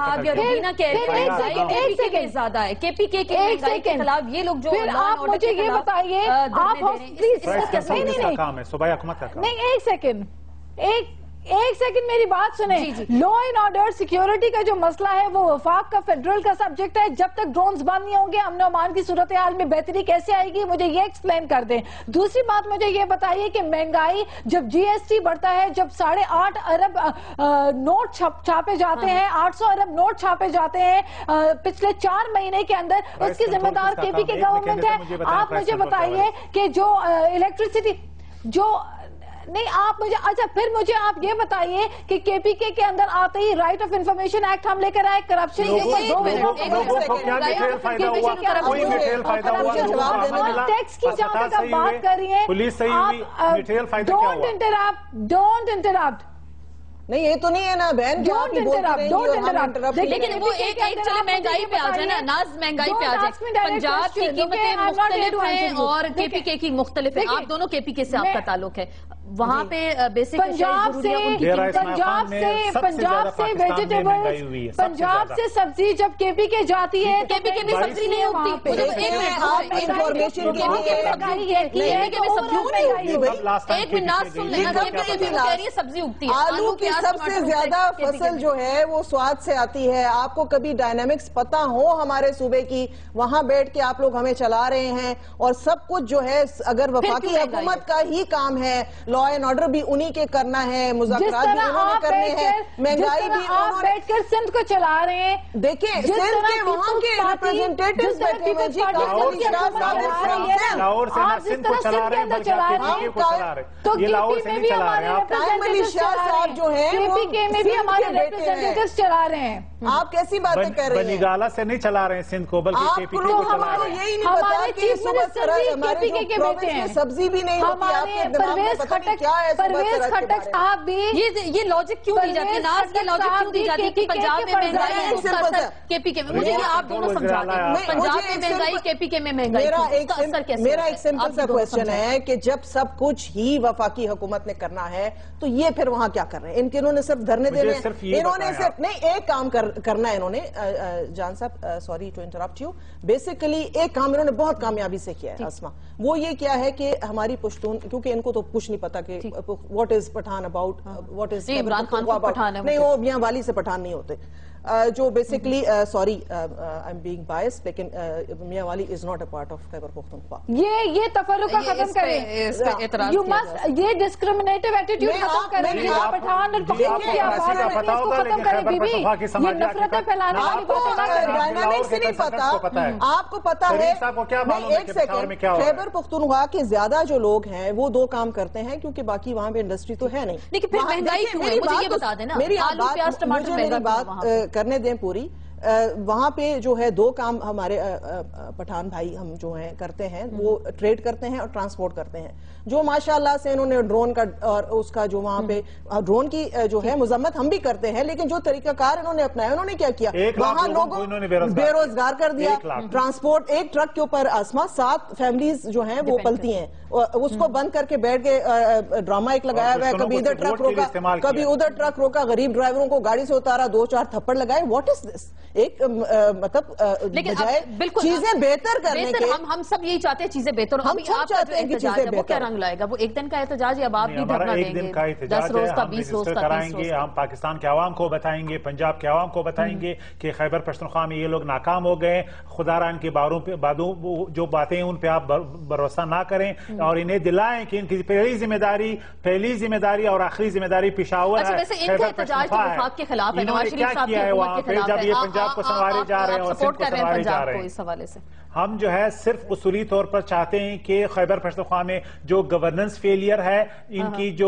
ज्यादा है केपीके के खिलाफ ये लोग जो, फिर आप मुझे ये बताइए, आप प्लीज नहीं, एक सेकेंड, एक एक सेकंड मेरी बात सुने। लॉ एंड ऑर्डर सिक्योरिटी का जो मसला है वो वफाक का फेडरल का सब्जेक्ट है। जब तक ड्रोन्स बंद नहीं होंगे, अमन अमान की सूरत हाल में बेहतरी कैसे आएगी, मुझे ये एक्सप्लेन कर दें। दूसरी बात मुझे ये बताइए कि महंगाई, जब जीएसटी बढ़ता है, जब साढ़े आठ अरब नोट छापे जाते हैं, आठ सौ अरब नोट छापे जाते हैं पिछले चार महीने के अंदर, उसकी जिम्मेदार केपीके गवर्नमेंट है। आप मुझे बताइए कि जो इलेक्ट्रिसिटी जो नहीं, आप मुझे, अच्छा फिर मुझे आप ये बताइए कि केपीके के अंदर आते ही राइट ऑफ इंफॉर्मेशन एक्ट हम लेकर आए, करप्शन के ऊपर दो टैक्स की जहां तक आप बात कर रही हैं, डोंट इंटरप्ट, डोंट इंटरप्ट। नहीं, ये तो नहीं है ना बहन, डोंट इंटरप्ट, डोंट इंटरप्ट। लेकिन वो एक एक चले महंगाई पे आ जाए ना, नाज महंगाई पे आ जाए। पंजाब की कीमतें मुख्तलिफ हैं और केपीके की मुख्तलिफ है। आप दोनों केपीके से आपका ताल्लुक है, वहाँ पे बेसिक पंजाब से पंजाब से पंजाब से वेजिटेबल्स, पंजाब से सब्जी जब केपीके जाती है, केपीके में सब्जी नहीं उगती। एक मिनट, इंफॉर्मेशन एक मिनट नाज सुन लेना, केपीके भी कह रही है सब्जी उगती है। आलू की सबसे ज्यादा फसल जो है वो स्वाद से आती है। आपको कभी डायनामिक्स पता हो हमारे सूबे की, वहां बैठ के आप लोग हमें चला रहे हैं, और सब कुछ जो है अगर वफाकी हुकूमत का ही काम है, लॉ एंड ऑर्डर भी उन्हीं के करना है, मुज़ाकरात भी उन्होंने करने हैं, महंगाई भी आप बैठकर सिंध को चला रहे हैं। देखिए, सिंध के वहाँ के रिप्रेजेंटेटिव्स बैठे हुए जी, लाहौर से सिंध को चला रहे हैं, बल्कि केपीके को चला रहे हैं। ये लाहौर से नहीं चला रहे हैं। शाह साहब जो है केपीके में भी हमारे रिप्रेजेंटेटिव्स चला रहे हैं। آپ کیسی باتیں کر رہے ہیں؟ بنیگالہ سے نہیں چلا رہے ہیں سندھ کو بلکہ کے پی کے کو چلا رہے ہیں. یہی نہیں پتا کہ صبح سرائے ہمارے جو پروونس میں سبزی بھی نہیں ہوتی. آپ کے دماغ میں پتہ نہیں کیا ہے صبح سرائے کے بارے میں. یہ لاجک کیوں دی جاتی ہے ناز؟ یہ لاجک کیوں دی جاتی ہے کہ پنجاب میں مہنگائی ہے کے پی کے میں؟ مجھے یہ آپ دونوں سمجھا دیں. پنجاب میں مہنگائی کے پی کے میں مہنگائی. میرا ایک سمپل سا کوشچن ہے کہ جب سب کچھ ہی وفاقی حکومت نے کرنا ہے تو یہ پھر وہاں کیا کر رہے ہیں؟ ان کے انہوں نے صرف دھرنے دینے ہیں. انہوں نے صرف نہیں ایک کام کرنا ہے. انہوں نے جان صاحب sorry to interrupt you, basically ایک کام انہوں نے بہت کامیابی سے کیا ہے اسما. وہ یہ کیا ہے کہ ہماری پشتون, کیونکہ ان کو تو کچھ نہیں پتا کہ what is Pathan about, what is Imran Khan کو پٹھان ہے. نہیں, وہ میاں والی سے پٹھان نہیں ہوتے. جو basically sorry I am being bias, لیکن Mianwali is not a part of Khyber Pakhtunkhwa. یہ یہ تفرقہ ختم کریں. یو مسٹ یہ ڈسکریمنیٹو ایٹیٹیوڈ ختم کریں. یہ پٹھان اور پختون کی آواز ہے, اس کو ختم کریں. بی بی یہ نفرتیں پھیلانے والی باتیں نہ کریں. ڈائنامکس نہیں پتا. آپ کو پتا ہے ایک سیکنڈ, خیبر پختونخوا کے زیادہ جو لوگ ہیں وہ دو کام کرتے ہیں کیونکہ باقی وہاں پہ انڈسٹری تو ہے نہیں. لیکن پھر مہنگائی کیوں ہے مجھے یہ بتا دینا. مجھے میری بات کرنے دیں پوری. وہاں پہ جو ہے دو کام ہمارے پٹھان بھائی ہم جو ہیں کرتے ہیں, وہ ٹریڈ کرتے ہیں اور ٹرانسپورٹ کرتے ہیں. جو ماشاءاللہ سے انہوں نے ڈرون کا اور اس کا جو وہاں پہ ڈرون کی جو ہے مذمت ہم بھی کرتے ہیں, لیکن جو طریقہ کار انہوں نے اپنایا, انہوں نے کیا کیا وہاں لوگوں بے روزگار کر دیا. ٹرانسپورٹ ایک ٹرک کے اوپر آسما سات فیملیز جو ہیں وہ پلتی ہیں. اس کو بند کر کے بیٹھ کے ڈرامہ ایک لگایا ہوا ہے, کبھی ادھر ٹرک روکا کبھی ادھر ٹرک روکا, غریب ڈرائیوروں کو گاڑی سے اتارا, دو چار تھپڑ لگائے. What is this? ایک مطلب چیزیں بہتر کرنے کے ہم سب یہی چاہتے ہیں چیزیں بہتر. ہم چاہتے ہیں کہ چیزیں وہ کیا رنگ لائے گا؟ وہ ایک دن کا احتجاج یا اب آپ بھی دھرنا دیں گے؟ دس روز کا, بیس روز کا کرائیں گے. ہم پاکستان کے عوام کو بتائیں گے, پنجاب کے عوام کو بتائیں گے کہ خیبر پختونخوا میں یہ لوگ ناکام ہو گئے. خدا را ان کے باروں پہ بادوں جو باتیں ان پہ آپ بھروسہ نہ کریں, اور انہیں دلائیں کہ ان کی پہلی ذمہ داری پہلی ذمہ داری اور آخری ذمہ داری پشاور ہے. ان کا احتجاج تو وفاق کے خلاف ہے, نواز شریف صاحب کی حکومت کے خلاف ہے. جب یہ پنجاب کو سنوارے جا رہے ہیں اور سندھ کو سنوارے جا رہے ہیں, اس حوالے سے ہم جو ہے صرف اصولی طور پر چاہتے ہیں کہ خیبر پختونخوا میں جو گورننس فیلئر ہے, ان کی جو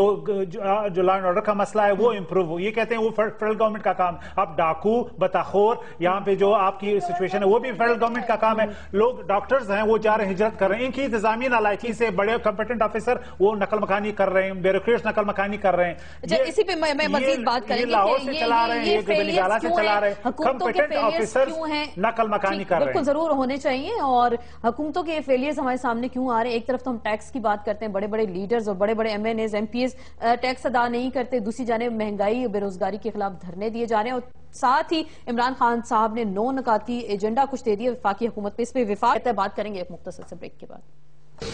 جو لا اینڈ آرڈر کا مسئلہ ہے وہ امپروو ہو. یہ کہتے ہیں وہ فیڈرل گورنمنٹ کا کام. اب ڈاکو بطاخور یہاں پہ جو آپ کی سچویشن ہے وہ بھی فیڈرل گورنمنٹ کا کام ہے. لوگ ڈاکٹرز ہیں وہ جا رہے ہیں, ہجرت کر رہے ہیں, ان کی انتظامی نالائکی سے بڑے کمپیٹنٹ آفیسر وہ نقل مکانی کر رہے ہیں, بیوروکریٹس نقل مکانی کر رہے ہیں. اسی پہ میں مزید بات کریں گے. لاہور سے چلا رہے ہیں, یہ بنگالہ سے چلا رہے ہیں, کمپیٹنٹ آفیسر نقل مکانی کر رہے ہیں. بالکل ضرور ہونے چاہیے. اور حکومتوں کے فیلیئرز ہمارے سامنے کیوں آ رہے ہیں؟ ایک طرف تو ہم ٹیکس کی بات کرتے ہیں, بڑے بڑے لیڈرز اور بڑے بڑے M N As M P As tax ادا نہیں کرتے. دوسری جانب مہنگائی اور بے روزگاری کے خلاف دھرنے دیے جا رہے ہیں, اور ساتھ ہی عمران خان صاحب نے نو نکاتی ایجنڈا کچھ دے دیا وفاقی حکومت پہ. اس پہ وفاق بات کریں گے ایک مختصر سے بریک کے بعد.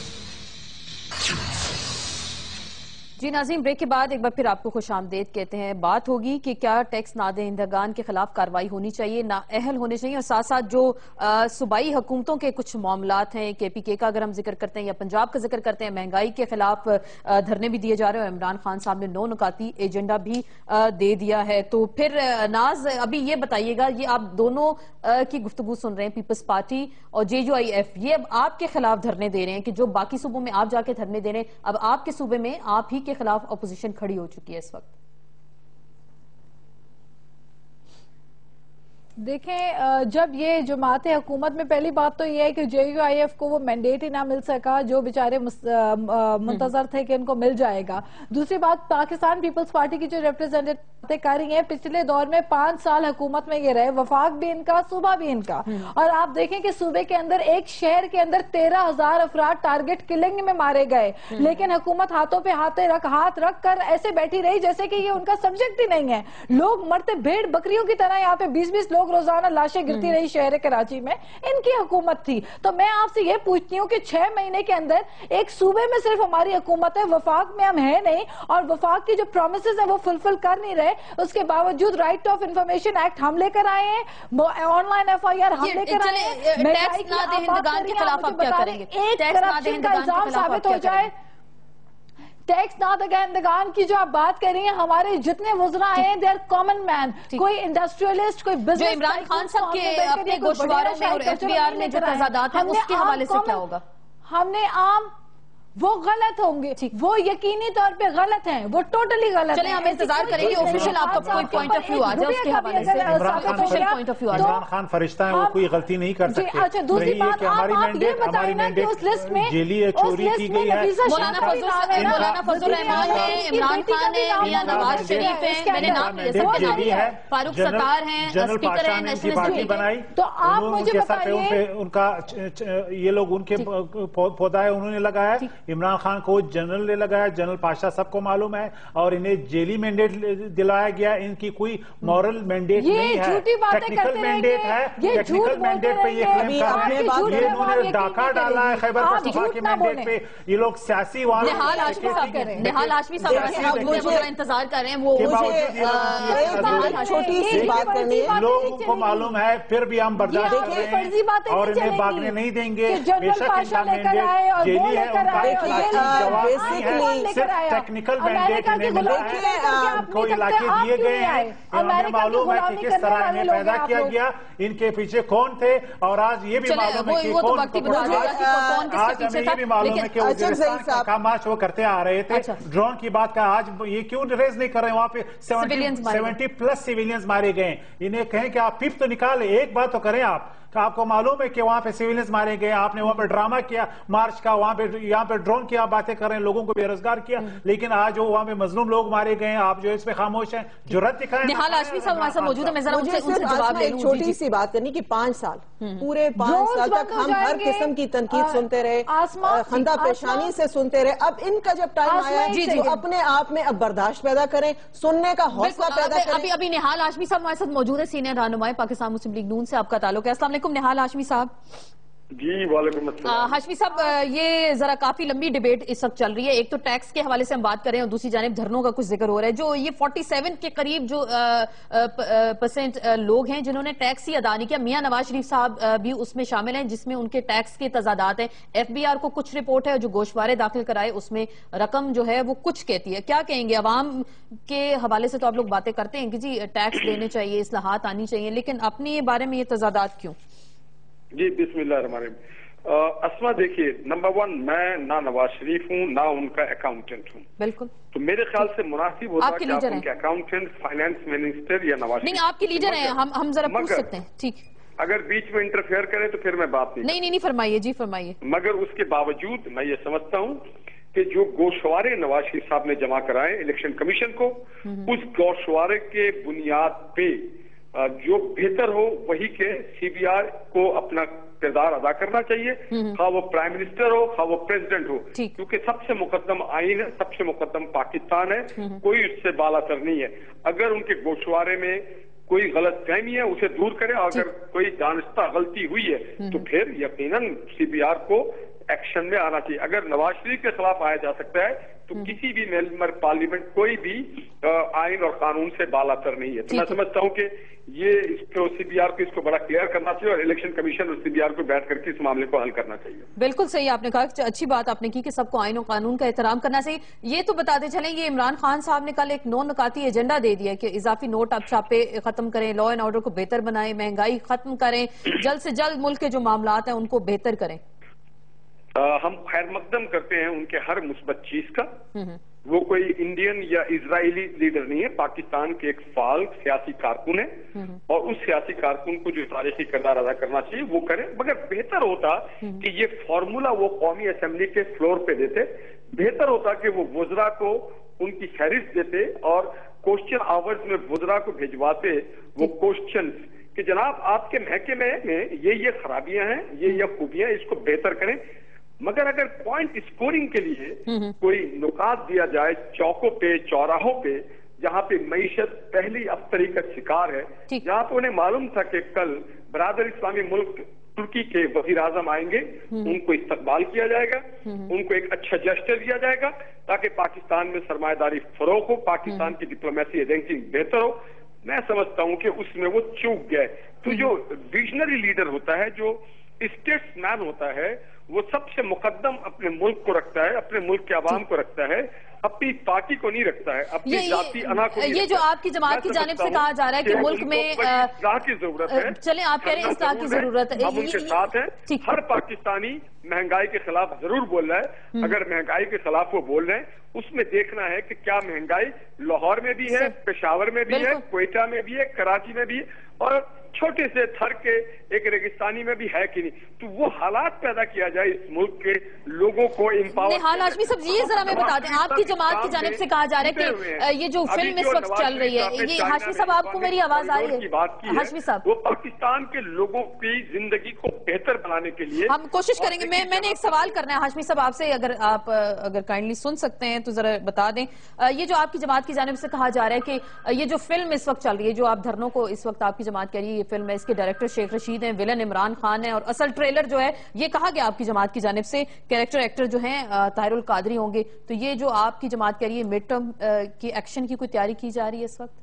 جی ناظرین, بریک کے بعد ایک بار پھر آپ کو خوش آمدید کہتے ہیں. بات ہوگی کہ کیا ٹیکس نادہندگان کے خلاف کارروائی ہونی چاہیے, نااہل ہونے چاہیے, اور ساتھ ساتھ جو صوبائی حکومتوں کے کچھ معاملات ہیں, کے پی کے کا اگر ہم ذکر کرتے ہیں یا پنجاب کا ذکر کرتے ہیں, مہنگائی کے خلاف دھرنے بھی دیے جا رہے ہیں, اور عمران خان صاحب نے نو نکاتی ایجنڈا بھی دے دیا ہے. تو پھر ناز ابھی یہ بتائیے گا, یہ آپ دونوں کی گفتگو سن رہے ہیں, پیپلز پارٹی اور جے یو آئی ایف, یہ اب آپ کے خلاف دھرنے دے رہے ہیں کہ جو باقی صوبوں میں آپ جا کے دھرنے دے رہے ہیں, اب آپ کے صوبے میں آپ ہی کے خلاف اپوزیشن کھڑی ہو چکی ہے اس وقت. دیکھیں, جب یہ جماعت حکومت میں, پہلی بات تو یہ ہے کہ جے یو آئی ایف کو وہ مینڈیٹ ہی نہ مل سکا جو بیچارے منتظر تھے کہ ان کو مل جائے گا. دوسری بات, پاکستان پیپلز پارٹی کی جو ریپرزینٹیٹو کر رہی ہیں, پچھلے دور میں پانچ سال حکومت میں یہ رہے, وفاق بھی ان کا, صوبہ بھی ان کا, اور آپ دیکھیں کہ صوبے کے اندر ایک شہر کے اندر تیرہ ہزار افراد ٹارگٹ کلنگ میں مارے گئے, لیکن حکومت ہاتھوں پہ ہاتھ رکھ ہاتھ رکھ کر ایسے بیٹھی رہی جیسے کہ یہ ان کا سبجیکٹ ہی نہیں ہے. لوگ مرتے بھیڑ بکریوں کی طرح, یہاں پہ بیس بیس لوگ روزانہ لاشیں گرتی رہی شہر کراچی میں, ان کی حکومت تھی. تو میں آپ سے یہ پوچھتی ہوں کہ چھ مہینے کے اندر ایک صوبے میں صرف ہماری حکومت ہے, وفاق میں ہم ہیں نہیں, اور وفاق کی جو پرومسز ہیں وہ فلفل کر نہیں رہے. اس کے باوجود رائٹ آف انفارمیشن ایکٹ ہم لے کر آئے ہیں, online F I R ہم لے کر آئے ہیں. ٹیکس نادہندگان کے خلاف آپ کیا کریں گے؟ ایک کرپشن کا الزام ثابت ہو جائے. ٹیکس نادہندگان کی جو آپ بات کر رہی ہیں, ہمارے جتنے وزراء ہیں دے آر کامن مین, کوئی انڈسٹریلسٹ, کوئی بزنس. جو عمران خان صاحب کے اپنے گوشواروں میں اور ایف بی آر میں جو تضادات ہیں اس کے حوالے سے کیا ہوگا؟ ہم نے عام وہ غلط ہوں گے، وہ یقینی طور پہ غلط ہیں، وہ ٹوٹلی غلط ہیں۔ چلیں ہم انتظار کریں گے آفیشیل آپ کا کوئی پوائنٹ آف ویو آ جائے اس کے حوالے سے، آفیشیل پوائنٹ آف ویو آ جائے۔ عمران خان فرشتہ ہیں، وہ کوئی غلطی نہیں کر سکتے۔ اچھا دوسری بات آپ یہ بتائیں نا کہ اس لسٹ میں جیلی چوری کی گئی ہے، مولانا فضل الرحمان ہے، عمران خان ہے، میاں نواز شریف ہے، میں نے نام لیا، فاروق ستار ہیں، اسپیکر ہیں نیشنل اسمبلی بنائی، تو آپ مجھے بتائیے ان کا یہ لوگ ان کے پودا ہے انہوں نے لگایا، عمران خان کو جنرل نے لگایا، جنرل پاشا سب کو معلوم ہے، اور انہیں جیلی مینڈیٹ دلایا گیا، ان کی کوئی مورل مینڈیٹ نہیں ہے، ٹیکنیکل مینڈیٹ ہے، ٹیکنیکل مینڈیٹ پہ یہ کلیم کر رہے ہیں، یہ انہوں نے ڈاکہ ڈالا ہے خیبر پختونخوا کے مینڈیٹ پہ، یہ لوگ سیاسی وہاں نہال ہاشمی صاحب کر رہے ہیں، نہال ہاشمی صاحب انتظار کر رہے ہیں، وہ چھوٹی سی بات کرنی ہے، لوگوں کو معلوم ہے پھر بھی ہم برداشت کر رہے ہیں اور انہیں بھاگنے نہیں دیں گے، بے شک ان کا مینڈیٹ جیلی ہے، ان کا اخلاقی جواب نہیں ہے، صرف ٹیکنیکل مینڈیٹ انہیں ملا ہے، ان کو علاقے دیے گئے ہیں، انہیں معلوم ہے کہ کس طرح انہیں پیدا کیا گیا، ان کے پیچھے کون تھے، اور آج یہ بھی معلوم ہے کہ کون، آج ہمیں یہ بھی معلوم ہے کہ وزیرستان کا کام آج وہ کرتے آ رہے تھے، ڈرون کی بات کا آج یہ کیوں ریز نہیں کر رہے ہیں، وہاں پہ سیونٹی پلس سیویلینز مارے گئے، انہیں کہیں کہ آپ پپ تو نکالیں، ایک بات تو کریں آپ، کہ آپ کو معلوم ہے کہ وہاں پہ سیویلینز مارے گئے، آپ نے وہاں پہ ڈرامہ کیا مارچ کا، وہاں پہ یہاں پہ ڈرون کی آپ باتیں کر رہے ہیں، لوگوں کو بے روزگار کیا، لیکن آج وہاں پہ مظلوم لوگ مارے گئے ہیں، آپ جو اس پہ خاموش ہیں، جرأت دکھائیں۔ نہال ہاشمی صاحب ہمارے ساتھ موجود ہیں، میں ذرا ان سے جواب لے لوں۔ چھوٹی سی بات کرنی کہ پانچ سال پورے پانچ سال تک ہم ہر قسم کی تنقید سنتے رہے، خندہ پیشانی سے سنتے رہے، اب ان کا جب ٹائم آیا ہے تو اپنے آپ میں اب برداشت پیدا کریں، سننے کا حوصلہ پیدا کریں۔ ابھی ابھی نہال ہاشمی صاحب ہمارے ساتھ موجود ہے، سینئر رہنما پاکستان مسلم لیگ نون سے آپ کا تعلق ہے۔ السلام علیکم نہال ہاشمی صاحب۔ جی وعلیکم السلام۔ ہاشمی صاحب یہ ذرا کافی لمبی ڈیبیٹ اس وقت چل رہی ہے، ایک تو ٹیکس کے حوالے سے ہم بات کریں اور دوسری جانب دھرنوں کا کچھ ذکر ہو رہا ہے، جو یہ فورٹی سیون کے قریب جو پرسنٹ لوگ ہیں جنہوں نے ٹیکس ہی ادا نہیں کیا، میاں نواز شریف صاحب بھی اس میں شامل ہیں جس میں ان کے ٹیکس کے تضادات ہیں، ایف بی آر کو کچھ رپورٹ ہے جو گوشوارے داخل کرائے اس میں رقم جو ہے وہ کچھ کہتی ہے، کیا کہیں گے عوام کے حوالے سے؟ تو آپ لوگ باتیں کرتے ہیں کہ جی ٹیکس دینے چاہیے، اصلاحات آنی چاہیے، لیکن اپنے بارے میں یہ تضادات کیوں؟ جی بسم اللہ الرحمن الرحیم۔ اسما دیکھیے، نمبر ون میں نہ نواز شریف ہوں نہ ان کا اکاؤنٹنٹ ہوں، بالکل، تو میرے خیال سے مناسب ہوتا کہ آپ ان کے اکاؤنٹنٹ، فائنانس منسٹر یا نواز نہیں، آپ کے لیڈر ہیں، ہم ذرا پوچھ سکتے ہیں، ٹھیک، اگر بیچ میں انٹرفیئر کریں تو پھر میں بات نہیں نہیں نہیں فرمائیے، جی فرمائیے۔ مگر اس کے باوجود میں یہ سمجھتا ہوں کہ جو گوشوارے نواز شریف صاحب نے جمع کرائے الیکشن کمیشن کو، اس گوشوارے کے بنیاد پہ جو بہتر ہو وہی کے سی بی آر کو اپنا کردار ادا کرنا چاہیے، خواہ وہ پرائم منسٹر ہو خواہ وہ پریزیڈنٹ ہو، کیونکہ سب سے مقدم آئین ہے، سب سے مقدم پاکستان ہے، کوئی اس سے بالا تر نہیں ہے۔ اگر ان کے گوشوارے میں کوئی غلط فہمی ہے اسے دور کرے، اور اگر کوئی دانستہ غلطی ہوئی ہے تو پھر یقیناً سی بی آر کو ایکشن میں آنا چاہیے۔ اگر نواز شریف کے خلاف آیا جا سکتا ہے تو کسی بھی ممبر پارلیمنٹ کوئی بھی آئین اور قانون سے بالا تر نہیں ہے، تو میں سمجھتا ہوں کہ یہ اس کو سی بی آر کو اس کو بڑا کلیئر کرنا چاہیے، اور الیکشن کمیشن اور سی بی آر کو بیٹھ کر کے اس معاملے کو حل کرنا چاہیے۔ بالکل صحیح آپ نے کہا، اچھی بات آپ نے کی کہ سب کو آئین و قانون کا احترام کرنا چاہیے۔ یہ تو بتاتے چلیں، یہ عمران خان صاحب نے کل ایک نو نکاتی ایجنڈا دے دیا کہ اضافی نوٹ اب چھاپے ختم کریں، لا اینڈ آرڈر کو بہتر بنائیں، مہنگائی ختم کریں، جلد سے جلد ملک کے جو معاملات ہیں ان کو بہتر کریں۔ ہم خیر مقدم کرتے ہیں ان کے ہر مثبت چیز کا، وہ کوئی انڈین یا اسرائیلی لیڈر نہیں ہے، پاکستان کے ایک فعال سیاسی کارکن ہے، اور اس سیاسی کارکن کو جو تاریخی کردار ادا کرنا چاہیے وہ کریں، مگر بہتر ہوتا کہ یہ فارمولا وہ قومی اسمبلی کے فلور پہ دیتے، بہتر ہوتا کہ وہ وزراء کو ان کی فہرست دیتے اور کوشچن آورز میں وزراء کو بھیجواتے وہ کوشچنز کہ جناب آپ کے محکمے میں یہ یہ خرابیاں ہیں، یہ یہ خوبیاں، اس کو بہتر کریں۔ مگر اگر پوائنٹ اسکورنگ کے لیے کوئی نکات دیا جائے چوکوں پہ چوراہوں پہ جہاں پہ معیشت پہلی افطری کا شکار ہے، جہاں پہ انہیں معلوم تھا کہ کل برادر اسلامی ملک ترکی کے وزیر اعظم آئیں گے، ان کو استقبال کیا جائے گا، ان کو ایک اچھا جسٹر دیا جائے گا تاکہ پاکستان میں سرمایہ داری فروغ ہو، پاکستان کی ڈپلومیسی ایجنسی بہتر ہو، میں سمجھتا ہوں کہ اس میں وہ چوک گئے۔ تو جو ویژنری لیڈر ہوتا ہے، جو اسٹیٹس مین ہوتا ہے، وہ سب سے مقدم اپنے ملک کو رکھتا ہے، اپنے ملک کے عوام کو رکھتا ہے، اپنی پارٹی کو نہیں رکھتا ہے، اپنی ذاتی انا کو نہیں. یہ جو آپ کی جماعت کی جانب سے کہا جا رہا ہے کہ ملک میں اصلاح کی ضرورت ہے، چلیں آپ کہہ رہے ہیں اصلاح کی ضرورت ہے، ہم ان کے ساتھ ہیں. ہر پاکستانی مہنگائی کے خلاف ضرور بول رہا ہے. اگر مہنگائی کے خلاف وہ بول رہے ہیں، اس میں دیکھنا ہے کہ کیا مہنگائی لاہور میں بھی ہے، پشاور میں بھی ہے، کوئٹہ میں بھی ہے، کراچی میں بھی ہے، اور چھوٹے سے تھر کے ایک ریگستانی میں بھی ہے کہ نہیں. تو وہ حالات پیدا کیا جائے اس ملک کے لوگوں کو امپاور. حال ہاشمی صاحب یہ ذرا میں بتا دیں، آپ کی جماعت کی جانب سے کہا جا رہا ہے کہ یہ جو فلم اس وقت چل رہی ہے، یہ ہاشمی صاحب آپ کو میری آواز آ رہی ہے؟ ہاشمی صاحب وہ پاکستان کے لوگوں کی زندگی کو بہتر بنانے کے لیے ہم کوشش کریں گے. میں میں نے ایک سوال کرنا ہے ہاشمی صاحب آپ سے، اگر آپ اگر کائنڈلی سن سکتے ہیں تو ذرا بتا دیں. یہ جو آپ کی جماعت کی جانب سے کہا جا رہا ہے کہ یہ جو فلم اس وقت چل رہی ہے، جو آپ دھرنوں کو اس وقت آپ کی جماعت کہہ رہی ہے یہ فلم ہے، اس کے ڈائریکٹر شیخ رشید ہیں، ویلن عمران خان ہیں، اور اصل ٹریلر جو ہے یہ کہا گیا آپ کی جماعت کی جانب سے کریکٹر ایکٹر جو ہیں طاہر القادری ہوں گے. تو یہ جو آپ کی جماعت کہہ رہی ہے مڈ ٹرم کی ایکشن کی کوئی تیاری کی جا رہی ہے اس وقت؟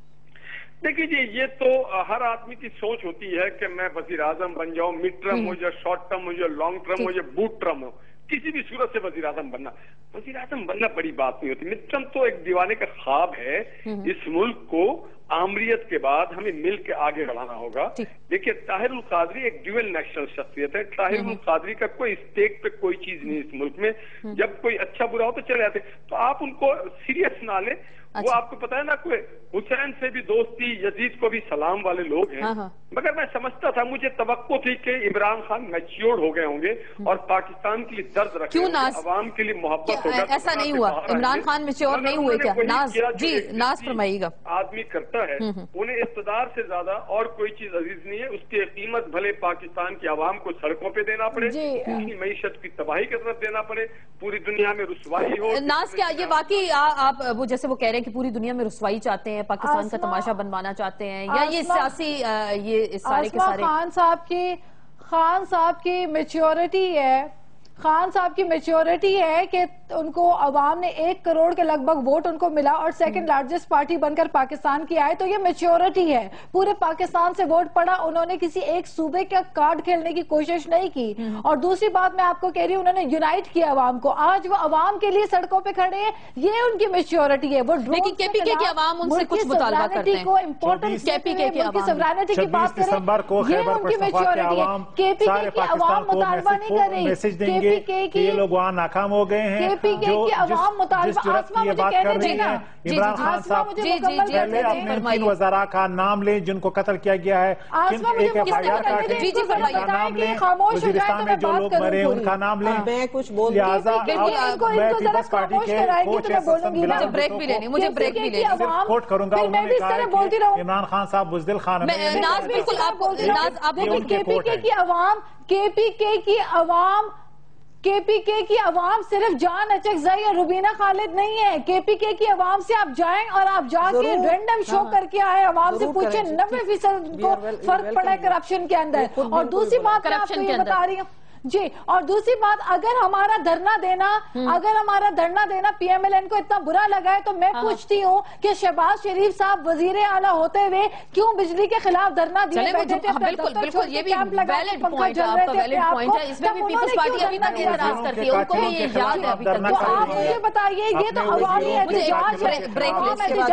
دیکھیے جی، یہ تو ہر آدمی کی سوچ ہوتی ہے کہ میں وزیر اعظم بن جاؤں، مڈ ٹرم ہو یا شارٹ ٹرم ہو یا لانگ ٹرم ہو یا بوٹ ٹرم ہو، کسی بھی صورت سے وزیر اعظم بننا. وزیر اعظم بننا بڑی بات نہیں ہوتی. مڈ ٹرم تو ایک دیوانے کا خواب ہے. اس ملک کو آمریت کے بعد ہمیں مل کے آگے بڑھانا ہوگا. دیکھیے طاہر القادری ایک ڈیول نیشنل شخصیت ہے. طاہر القادری کا کوئی اسٹیک پہ کوئی چیز نہیں اس ملک میں. جب کوئی اچھا برا ہو تو چلے آتے، تو آپ ان کو سیریس نہ لیں. وہ آپ کو پتا ہے نا، کوئی حسین سے بھی دوستی، یزید کو بھی سلام والے لوگ ہیں. مگر میں سمجھتا تھا، مجھے توقع تھی کہ عمران خان میچیورڈ ہو گئے ہوں گے اور پاکستان کے لیے درد رکھیں گے، عوام کے لیے محبت ہوگا. ایسا نہیں ہوا، عمران خان میچیور نہیں ہوئے کیا؟ ناز جی ناز فرمائیے گا. آدمی کرتا ہے، انہیں اقتدار سے زیادہ اور کوئی چیز عزیز نہیں ہے. اس کی قیمت بھلے پاکستان کی عوام کو سڑکوں پہ دینا پڑے، اس کی معیشت کی تباہی کی طرف دینا پڑے، پوری دنیا میں رسوائی ہو. ناز کیا یہ واقعی آپ وہ جیسے وہ کہہ رہے ہیں کہ پوری دنیا میں رسوائی چاہتے ہیں، پاکستان کا تماشا بنوانا چاہتے ہیں، یا یہ سیاسی یہ سارے کے سارے خان صاحب کی خان صاحب کی میچیورٹی ہے خان صاحب کی میچیورٹی ہے کہ ان کو عوام نے ایک کروڑ کے لگ بھگ ووٹ ان کو ملا اور سیکنڈ لارجسٹ پارٹی بن کر پاکستان کی آئے. تو یہ میچیورٹی ہے. پورے پاکستان سے ووٹ پڑا، انہوں نے کسی ایک صوبے کا کارڈ کھیلنے کی کوشش نہیں کی. اور دوسری بات میں آپ کو کہہ رہی ہوں، انہوں نے یونائٹ کیا عوام کو. آج وہ عوام کے لیے سڑکوں پہ کھڑے ہیں، یہ ان کی میچیورٹی ہے. وہ لیکن کے پی کے کی عوام ان سے کچھ مطالبہ کرتے ہیں، کو امپورٹنٹ کے پی کے کی سوورینٹی کی بات کریں، یہ ان کی میچیورٹی ہے. کے پی کے کی عوام مطالبہ نہیں کر رہی. کے پی کے کی یہ لوگ وہاں ناکام ہو گئے ہیں. کے پی کے کی عوام مطالبہ آسما مجھے کہنے دینا. عمران خان صاحب پہلے اپنے تین وزراء کا نام لیں جن کو قتل کیا گیا ہے، ایک ایف آئی آر کا نام لیں، وزیرستان میں جو لوگ مرے ان کا نام لیں. میں کچھ بول لہٰذا میں پیپلز پارٹی کے کو چیئرپرسن بلال بریک بھی لینی مجھے بریک بھی لینی صرف کوٹ کروں گا. انہوں نے کہا کہ عمران خان صاحب بزدل خان ہیں. ناز بالکل آپ ناز آپ کے پی کے کی عوام کے پی کے کی عوام کے پی کے کی عوام صرف جان اچکزئی اور روبینہ خالد نہیں ہے. کے پی کے کی عوام سے آپ جائیں اور آپ جا کے رینڈم شو کر کے آئے، عوام سے پوچھیں، نوے فیصد کو فرق پڑا ہے کرپشن کے اندر. اور دوسری بات میں آپ کو یہ بتا رہی ہوں جی، اور دوسری بات، اگر ہمارا دھرنا دینا اگر ہمارا دھرنا دینا پی ایم ایل این کو اتنا برا لگا ہے تو میں پوچھتی ہوں کہ شہباز شریف صاحب وزیر اعلیٰ ہوتے ہوئے کیوں بجلی کے خلاف دھرنا دیے بیٹھے تھے؟ بالکل بالکل یہ بھی ویلڈ پوائنٹ ہے، آپ کا ویلڈ پوائنٹ ہے. اس میں بھی پیپلز پارٹی ابھی تک اعتراض کرتی ہے، ان کو بھی یہ یاد ہے ابھی تک. تو آپ مجھے بتائیے، یہ تو عوامی احتجاج ہے. بریک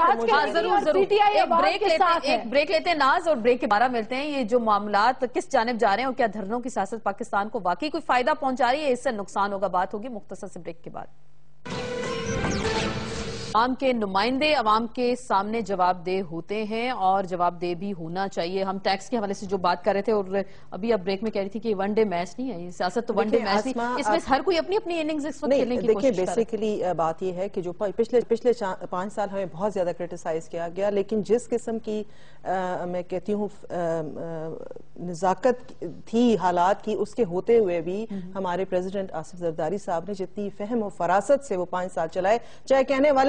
ضرور ضرور ایک بریک لیتے ہیں ناز، اور بریک کے بارہ ملتے ہیں. یہ جو معاملات کس جانب جا رہے ہیں اور کیا دھرنوں کی سیاست پاکستان کو کی کوئی فائدہ پہنچا رہی ہے، اس سے نقصان ہوگا، بات ہوگی مختصر سے بریک کے بعد. عوام کے نمائندے عوام کے سامنے جواب دہ ہوتے ہیں اور جواب دہ بھی ہونا چاہیے. ہم ٹیکس کے حوالے سے جو بات کر رہے تھے، اور ابھی اب بریک میں کہہ رہی تھی کہ ون ڈے میچ نہیں ہے، سیاست تو ون ڈے میچ نہیں، اس میں ہر کوئی اپنی اپنی اننگز اس وقت کھیلنے کی کوشش کر رہا ہے. دیکھیں بیسیکلی بات یہ ہے کہ جو پچھلے پچھلے پانچ سال ہمیں بہت زیادہ کرٹیسائز کیا گیا، لیکن جس قسم کی میں کہتی ہوں نزاکت تھی حالات کی، اس کے ہوتے ہوئے بھی ہمارے پریزیڈنٹ آصف زرداری صاحب نے جتنی فہم و فراست سے وہ پانچ سال چلائے، چاہے کہنے والے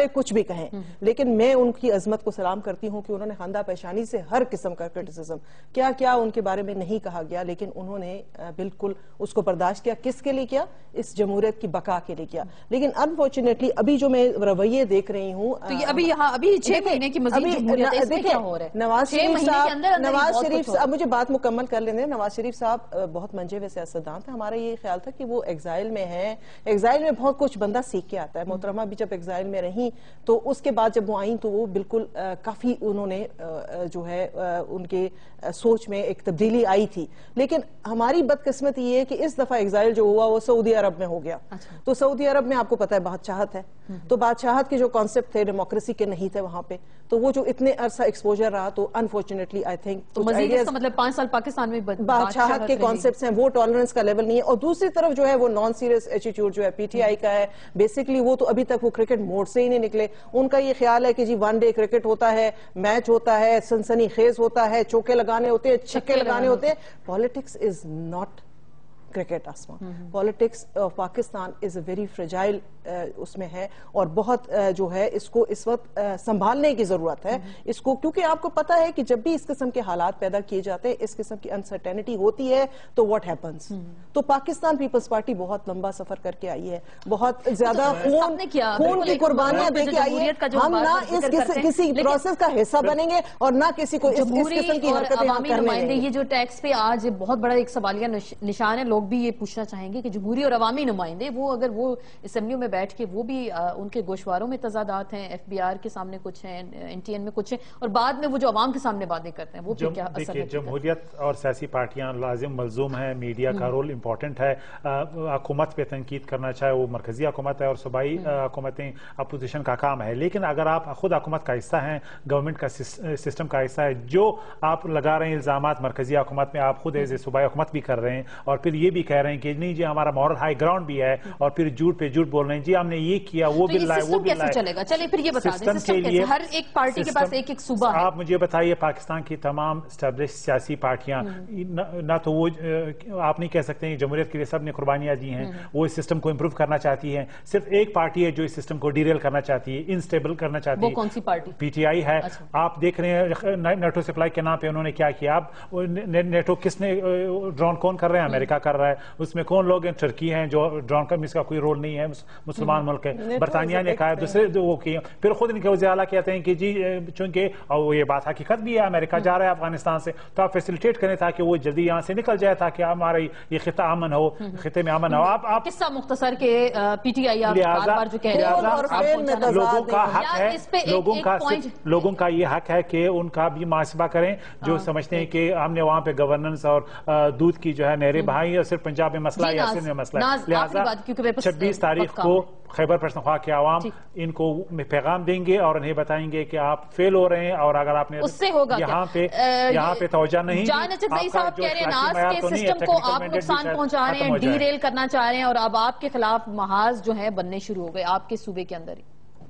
کچھ بھی کہیں, لیکن میں ان کی عظمت کو سلام کرتی ہوں کہ انہوں نے خندہ پیشانی سے ہر قسم کا کرٹیسزم کیا کیا ان کے بارے میں نہیں کہا گیا, لیکن انہوں نے بالکل اس کو برداشت کیا. کس کے لیے کیا؟ اس جمہوریت کی بقا کے لیے کیا. لیکن انفارچونیٹلی ابھی جو میں رویے دیکھ رہی ہوں, تو یہ ابھی یہاں ابھی چھ مہینے کی مزید جمہوریت ہے, اس میں کیا ہو رہا ہے؟ نواز شریف صاحب نواز شریف صاحب مجھے بات مکمل کر لینے. نواز شریف صاحب بہت منجے ہوئے سیاستدان تھے. ہمارا یہ خیال تھا کہ وہ ایگزائل میں ہیں, ایگزائل میں بہت کچھ بندہ سیکھ کے آتا ہے. محترمہ بھی جب ایگزائل میں رہیں تو اس کے بعد جب وہ آئیں تو وہ بالکل کافی انہوں نے جو ہے ان کے سوچ میں ایک تبدیلی آئی تھی. لیکن ہماری بدقسمتی یہ ہے کہ اس دفعہ ایگزائل جو ہوا وہ سعودی عرب میں ہو گیا. تو سعودی عرب میں آپ کو پتا ہے بادشاہت ہے, تو بادشاہت کے جو کانسیپٹ تھے ڈیموکریسی کے نہیں تھے وہاں پہ, تو وہ جو اتنے عرصہ ایکسپوجر رہا تو انفارچونیٹلی آئی تھنک مزید اس کا مطلب پانچ سال پاکستان میں بادشاہت کے کانسیپٹس ہیں, وہ ٹالرنس کا لیول نہیں ہے. اور دوسری طرف جو ہے وہ نان سیریس ایٹیٹیوڈ جو ہے پی ٹی آئی کا ہے. بیسکلی وہ تو ابھی تک وہ کرکٹ موڈ سے ہی نہیں نکلے. ان کا یہ خیال ہے کہ جی ون ڈے کرکٹ ہوتا ہے, میچ ہوتا ہے, سنسنی خیز ہوتا ہے, چوکے لگانے ہوتے ہیں, چھکے لگانے ہوتے ہیں. Politics is not cricket. Asma politics of Pakistan is a very fragile اس میں ہے, اور بہت جو ہے اس کو اس وقت سنبھالنے کی ضرورت ہے اس کو, کیونکہ آپ کو پتا ہے کہ جب بھی اس قسم کے حالات پیدا کیے جاتے ہیں, اس قسم کی انسرٹینٹی ہوتی ہے, تو واٹ ہیپنس. تو پاکستان پیپلز پارٹی بہت لمبا سفر کر کے آئی ہے, بہت زیادہ خون خون کی قربانیاں دے کے آئی ہے. ہم نہ اس کسی پروسیس کا حصہ بنیں گے اور نہ کسی کو اس قسم کی حرکتیں کرنے دیں گے. یہ جو ٹیکس پہ آج بہت بڑا ایک سوالیہ نشان ہے, لوگ بھی یہ پوچھنا چاہیں گے کہ جمہوری اور عوامی نمائندے وہ اگر وہ اسمبلیوں میں بیٹھ کے وہ بھی ان کے گوشواروں میں تضادات ہیں, ایف بی آر کے سامنے کچھ ہیں, این ٹی این میں کچھ ہیں, اور بعد میں وہ جو عوام کے سامنے باتیں کرتے ہیں وہ پھر کیا اثر ہے؟ جمہوریت اور سیاسی پارٹیاں لازم ملزوم ہیں, میڈیا کا رول امپورٹنٹ ہے. حکومت پہ تنقید کرنا چاہے وہ مرکزی حکومت ہے اور صوبائی حکومتیں اپوزیشن کا کام ہے, لیکن اگر آپ خود حکومت کا حصہ ہیں, گورنمنٹ کا سسٹم کا حصہ ہے, جو آپ لگا رہے ہیں الزامات مرکزی حکومت میں آپ خود ایز اے صوبائی حکومت بھی کر رہے ہیں, اور پھر یہ بھی کہہ رہے ہیں کہ نہیں جی ہمارا مورل ہائی گراؤنڈ بھی ہے, اور پھر جھوٹ پہ جھوٹ بول رہے ہیں جی ہم نے یہ کیا وہ بل لائے وہ بل لائے. چلے گا چلے پھر یہ بتا دیں سسٹم کیسے, ہر ایک پارٹی کے پاس ایک ایک صوبہ ہے. آپ مجھے بتائیے پاکستان کی تمام اسٹیبلش سیاسی پارٹیاں, نہ تو وہ آپ نہیں کہہ سکتے ہیں جمہوریت کے لیے سب نے قربانیاں دی ہیں, وہ اس سسٹم کو امپروو کرنا چاہتی ہیں. صرف ایک پارٹی ہے جو اس سسٹم کو ڈیریل کرنا چاہتی ہے, انسٹیبل کرنا چاہتی ہے. وہ کون سی پارٹی؟ پی ٹی آئی ہے. آپ دیکھ رہے ہیں نیٹو سپلائی کے نام پہ انہوں نے کیا کیا. اب نیٹو کس نے ڈرون کون کر رہے ہیں؟ امریکہ کر رہا ہے. اس میں کون لوگ ہیں؟ ٹرکی ہیں جو ڈرون کا اس کا کوئی رول نہیں ہے, مسلمان ملک ہے. برطانیہ نے کہا, دوسرے وہ کیے, پھر خود ان کے وزیر اعلیٰ کہتے ہیں کہ جی چونکہ اور یہ بات حقیقت بھی ہے امریکہ جا رہا ہے افغانستان سے, تو آپ فیسیلیٹیٹ کریں تاکہ وہ جلدی یہاں سے نکل جائے تاکہ ہمارا یہ خطہ امن ہو, خطے میں امن ہو. آپ آپ قصہ مختصر کے پی ٹی آئی بار بار جو کہہ رہے ہیں لوگوں کا حق ہے, لوگوں کا لوگوں کا یہ حق ہے کہ ان کا بھی محاسبہ کریں جو سمجھتے ہیں کہ ہم نے وہاں پہ گورننس اور دودھ کی جو ہے نہریں بہائی اور صرف پنجاب میں مسئلہ یا سندھ میں مسئلہ ہے. لہٰذا چھبیس تاریخ کو خیبر پختونخوا کے عوام ان کو پیغام دیں گے اور انہیں بتائیں گے کہ آپ فیل ہو رہے ہیں, اور اگر آپ نے یہاں پہ یہاں پہ توجہ نہیں, جان اچھا صحیح صاحب کہہ رہے ہیں ناز کے سسٹم کو آپ نقصان پہنچا رہے ہیں, ڈی ریل کرنا چاہ رہے ہیں, اور اب آپ کے خلاف محاذ جو ہے بننے شروع ہو گئے آپ کے صوبے کے اندر ہی.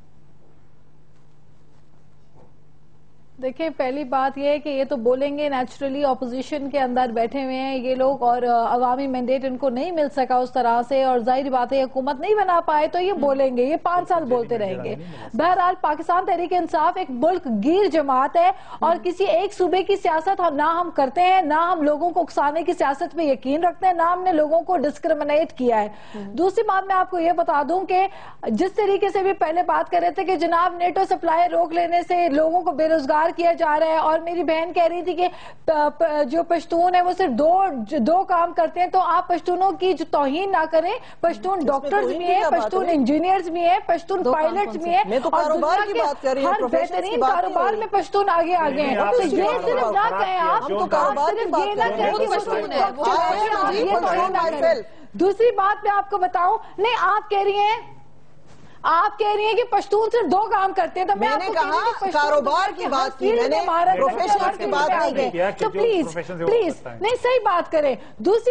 دیکھیں پہلی بات یہ ہے کہ یہ تو بولیں گے, نیچرلی اپوزیشن کے اندر بیٹھے ہوئے ہیں یہ لوگ, اور عوامی مینڈیٹ ان کو نہیں مل سکا اس طرح سے, اور ظاہر بات ہے حکومت نہیں بنا پائے تو یہ بولیں گے, یہ پانچ سال بولتے رہیں گے. بہرحال پاکستان تحریک انصاف ایک ملک گیر جماعت ہے, اور کسی ایک صوبے کی سیاست نہ ہم کرتے ہیں, نہ ہم لوگوں کو اکسانے کی سیاست پہ یقین رکھتے ہیں, نہ ہم نے لوگوں کو ڈسکرمنیٹ کیا ہے. دوسری بات میں آپ کو یہ بتا دوں کہ جس طریقے سے بھی پہلے بات کر رہے تھے کہ جناب نیٹو سپلائی روک لینے سے لوگوں کو بے روزگار کیا جا رہا ہے, اور میری بہن کہہ رہی تھی کہ جو پشتون ہے وہ صرف دو دو کام کرتے ہیں, تو آپ پشتونوں کی جو توہین نہ کریں. پشتون ڈاکٹرز بھی ہیں, پشتون انجینئرز بھی ہیں, پشتون پائلٹس بھی ہیں, اور دنیا کے ہر بہترین کاروبار میں پشتون آگے آگے ہیں. تو یہ صرف نہ کہیں آپ, صرف یہ نہ کہیں کہ پشتون ہے. دوسری بات میں آپ کو بتاؤں, نہیں آپ کہہ رہی ہیں آپ کہہ رہی ہیں کہ پشتون صرف دو کام کرتے ہیں, تو میں نے کہا کاروبار کی بات کی, میں نے پروفیشنلز کی بات نہیں کی. تو پلیز پلیز نہیں صحیح بات کریں. دوسری بات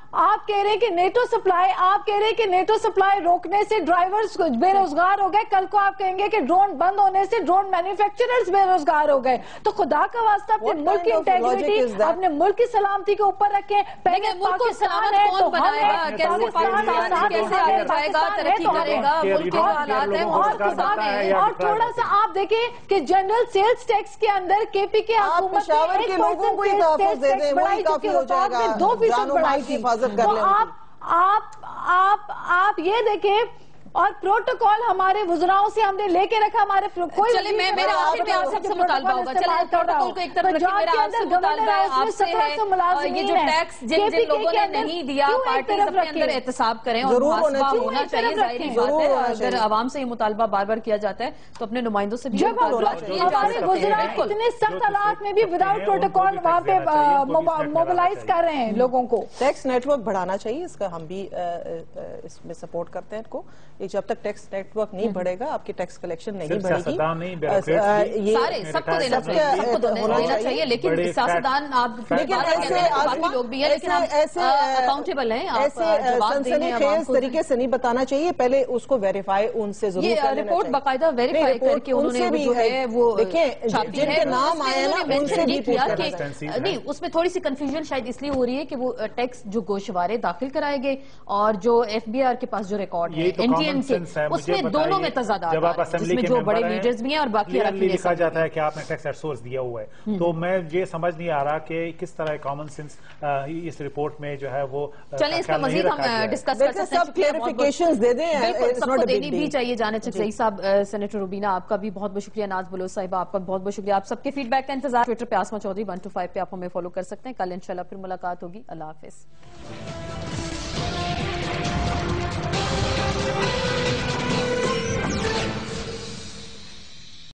آپ کہہ رہے ہیں کہ نیٹو سپلائی آپ کہہ رہے ہیں کہ نیٹو سپلائی روکنے سے ڈرائیورز بے روزگار ہو گئے, کل کو آپ کہیں گے کہ ڈرون بند ہونے سے ڈرون مینوفیکچررز بے روزگار ہو گئے. تو خدا کا واسطہ اپنے ملک کی انٹیگریٹی, اپنے ملک کی سلامتی کے اوپر رکھیں. پہلے ملک کی سلامت کون بنائے گا, کیسے پاکستان کیسے آگے جائے گا, ترقی کرے گا, ملک کے حالات ہیں. اور تھوڑا سا آپ دیکھیں کہ جنرل سیلز ٹیکس کے اندر کے پی کے حکومت کے لوگوں کو ہی تحفظ دے دیں, وہی کافی ہو جائے گا, دو فیصد بڑھائی تھی. تو آپ آپ آپ آپ یہ دیکھیں, اور پروٹوکول ہمارے وزراؤں سے ہم نے لے کے رکھا. ہمارے کوئی چلے میں میرا آخر میں آپ سب سے مطالبہ ہوگا, چلے پروٹوکول کو ایک طرف رکھیں, میرا آپ سے مطالبہ ہے آپ سے ہے یہ جو ٹیکس جن جن لوگوں نے نہیں دیا پارٹیز اپنے اندر احتساب کریں اور محاسبہ ہونا چاہیے. ظاہری بات ہے اگر عوام سے یہ مطالبہ بار بار کیا جاتا ہے تو اپنے نمائندوں سے بھی ہمارے وزراء اتنے سخت حالات میں بھی وداؤٹ پروٹوکول وہاں پہ موبلائز کر رہے ہیں لوگوں کو. ٹیکس نیٹ ورک بڑھانا چاہیے, اس کا ہم بھی اس میں سپورٹ کرتے ہیں ان کو. جب تک ٹیکس نیٹ ورک نہیں بڑھے گا آپ کی ٹیکس کلیکشن نہیں بڑھے گی. سارے سب کو دینا چاہیے, سب کو دینا چاہیے, لیکن سیاستدان آپ لوگ بھی ہیں لیکن آپ اکاؤنٹیبل ہیں, ایسے سنسنی خیز طریقے سے نہیں بتانا چاہیے, پہلے اس کو ویریفائی ان سے ضرور کرنا چاہیے. یہ رپورٹ باقاعدہ ویریفائی کر کے انہوں نے جو ہے وہ جن کے نام آئے نا ان سے بھی کیا کہ نہیں, اس میں تھوڑی سی کنفیوژن شاید اس لیے ہو رہی ہے کہ وہ ٹیکس جو گوشوارے داخل کرائے گئے اور جو ایف بی آر کے پاس جو ریکارڈ ہے این ٹی این کے, اس میں دونوں میں تضادات آ رہے ہیں, جس میں جو بڑے لیڈرز بھی ہیں اور باقی لکھا جاتا ہے کہ آپ نے ٹیکس ایٹ سورس دیا ہوا ہے. تو میں یہ سمجھ نہیں آ رہا کہ کس طرح کامن سینس اس رپورٹ میں جو ہے وہ چلیں اس پہ مزید ہم ڈسکس کر سکتے ہیں. سب کلیریفیکیشنز دے دیں, بالکل سب کو دینی بھی چاہیے. جانے چکزئی صاحب, سینیٹر روبینہ آپ کا بھی بہت بہت شکریہ, ناز بلوچ صاحبہ آپ کا بہت بہت شکریہ. آپ سب کے فیڈ بیک کا انتظار. ٹویٹر پہ Asma Chaudhry one two five پہ آپ ہمیں فالو کر سکتے ہیں. کل انشاءاللہ پھر ملاقات ہوگی. اللہ حافظ.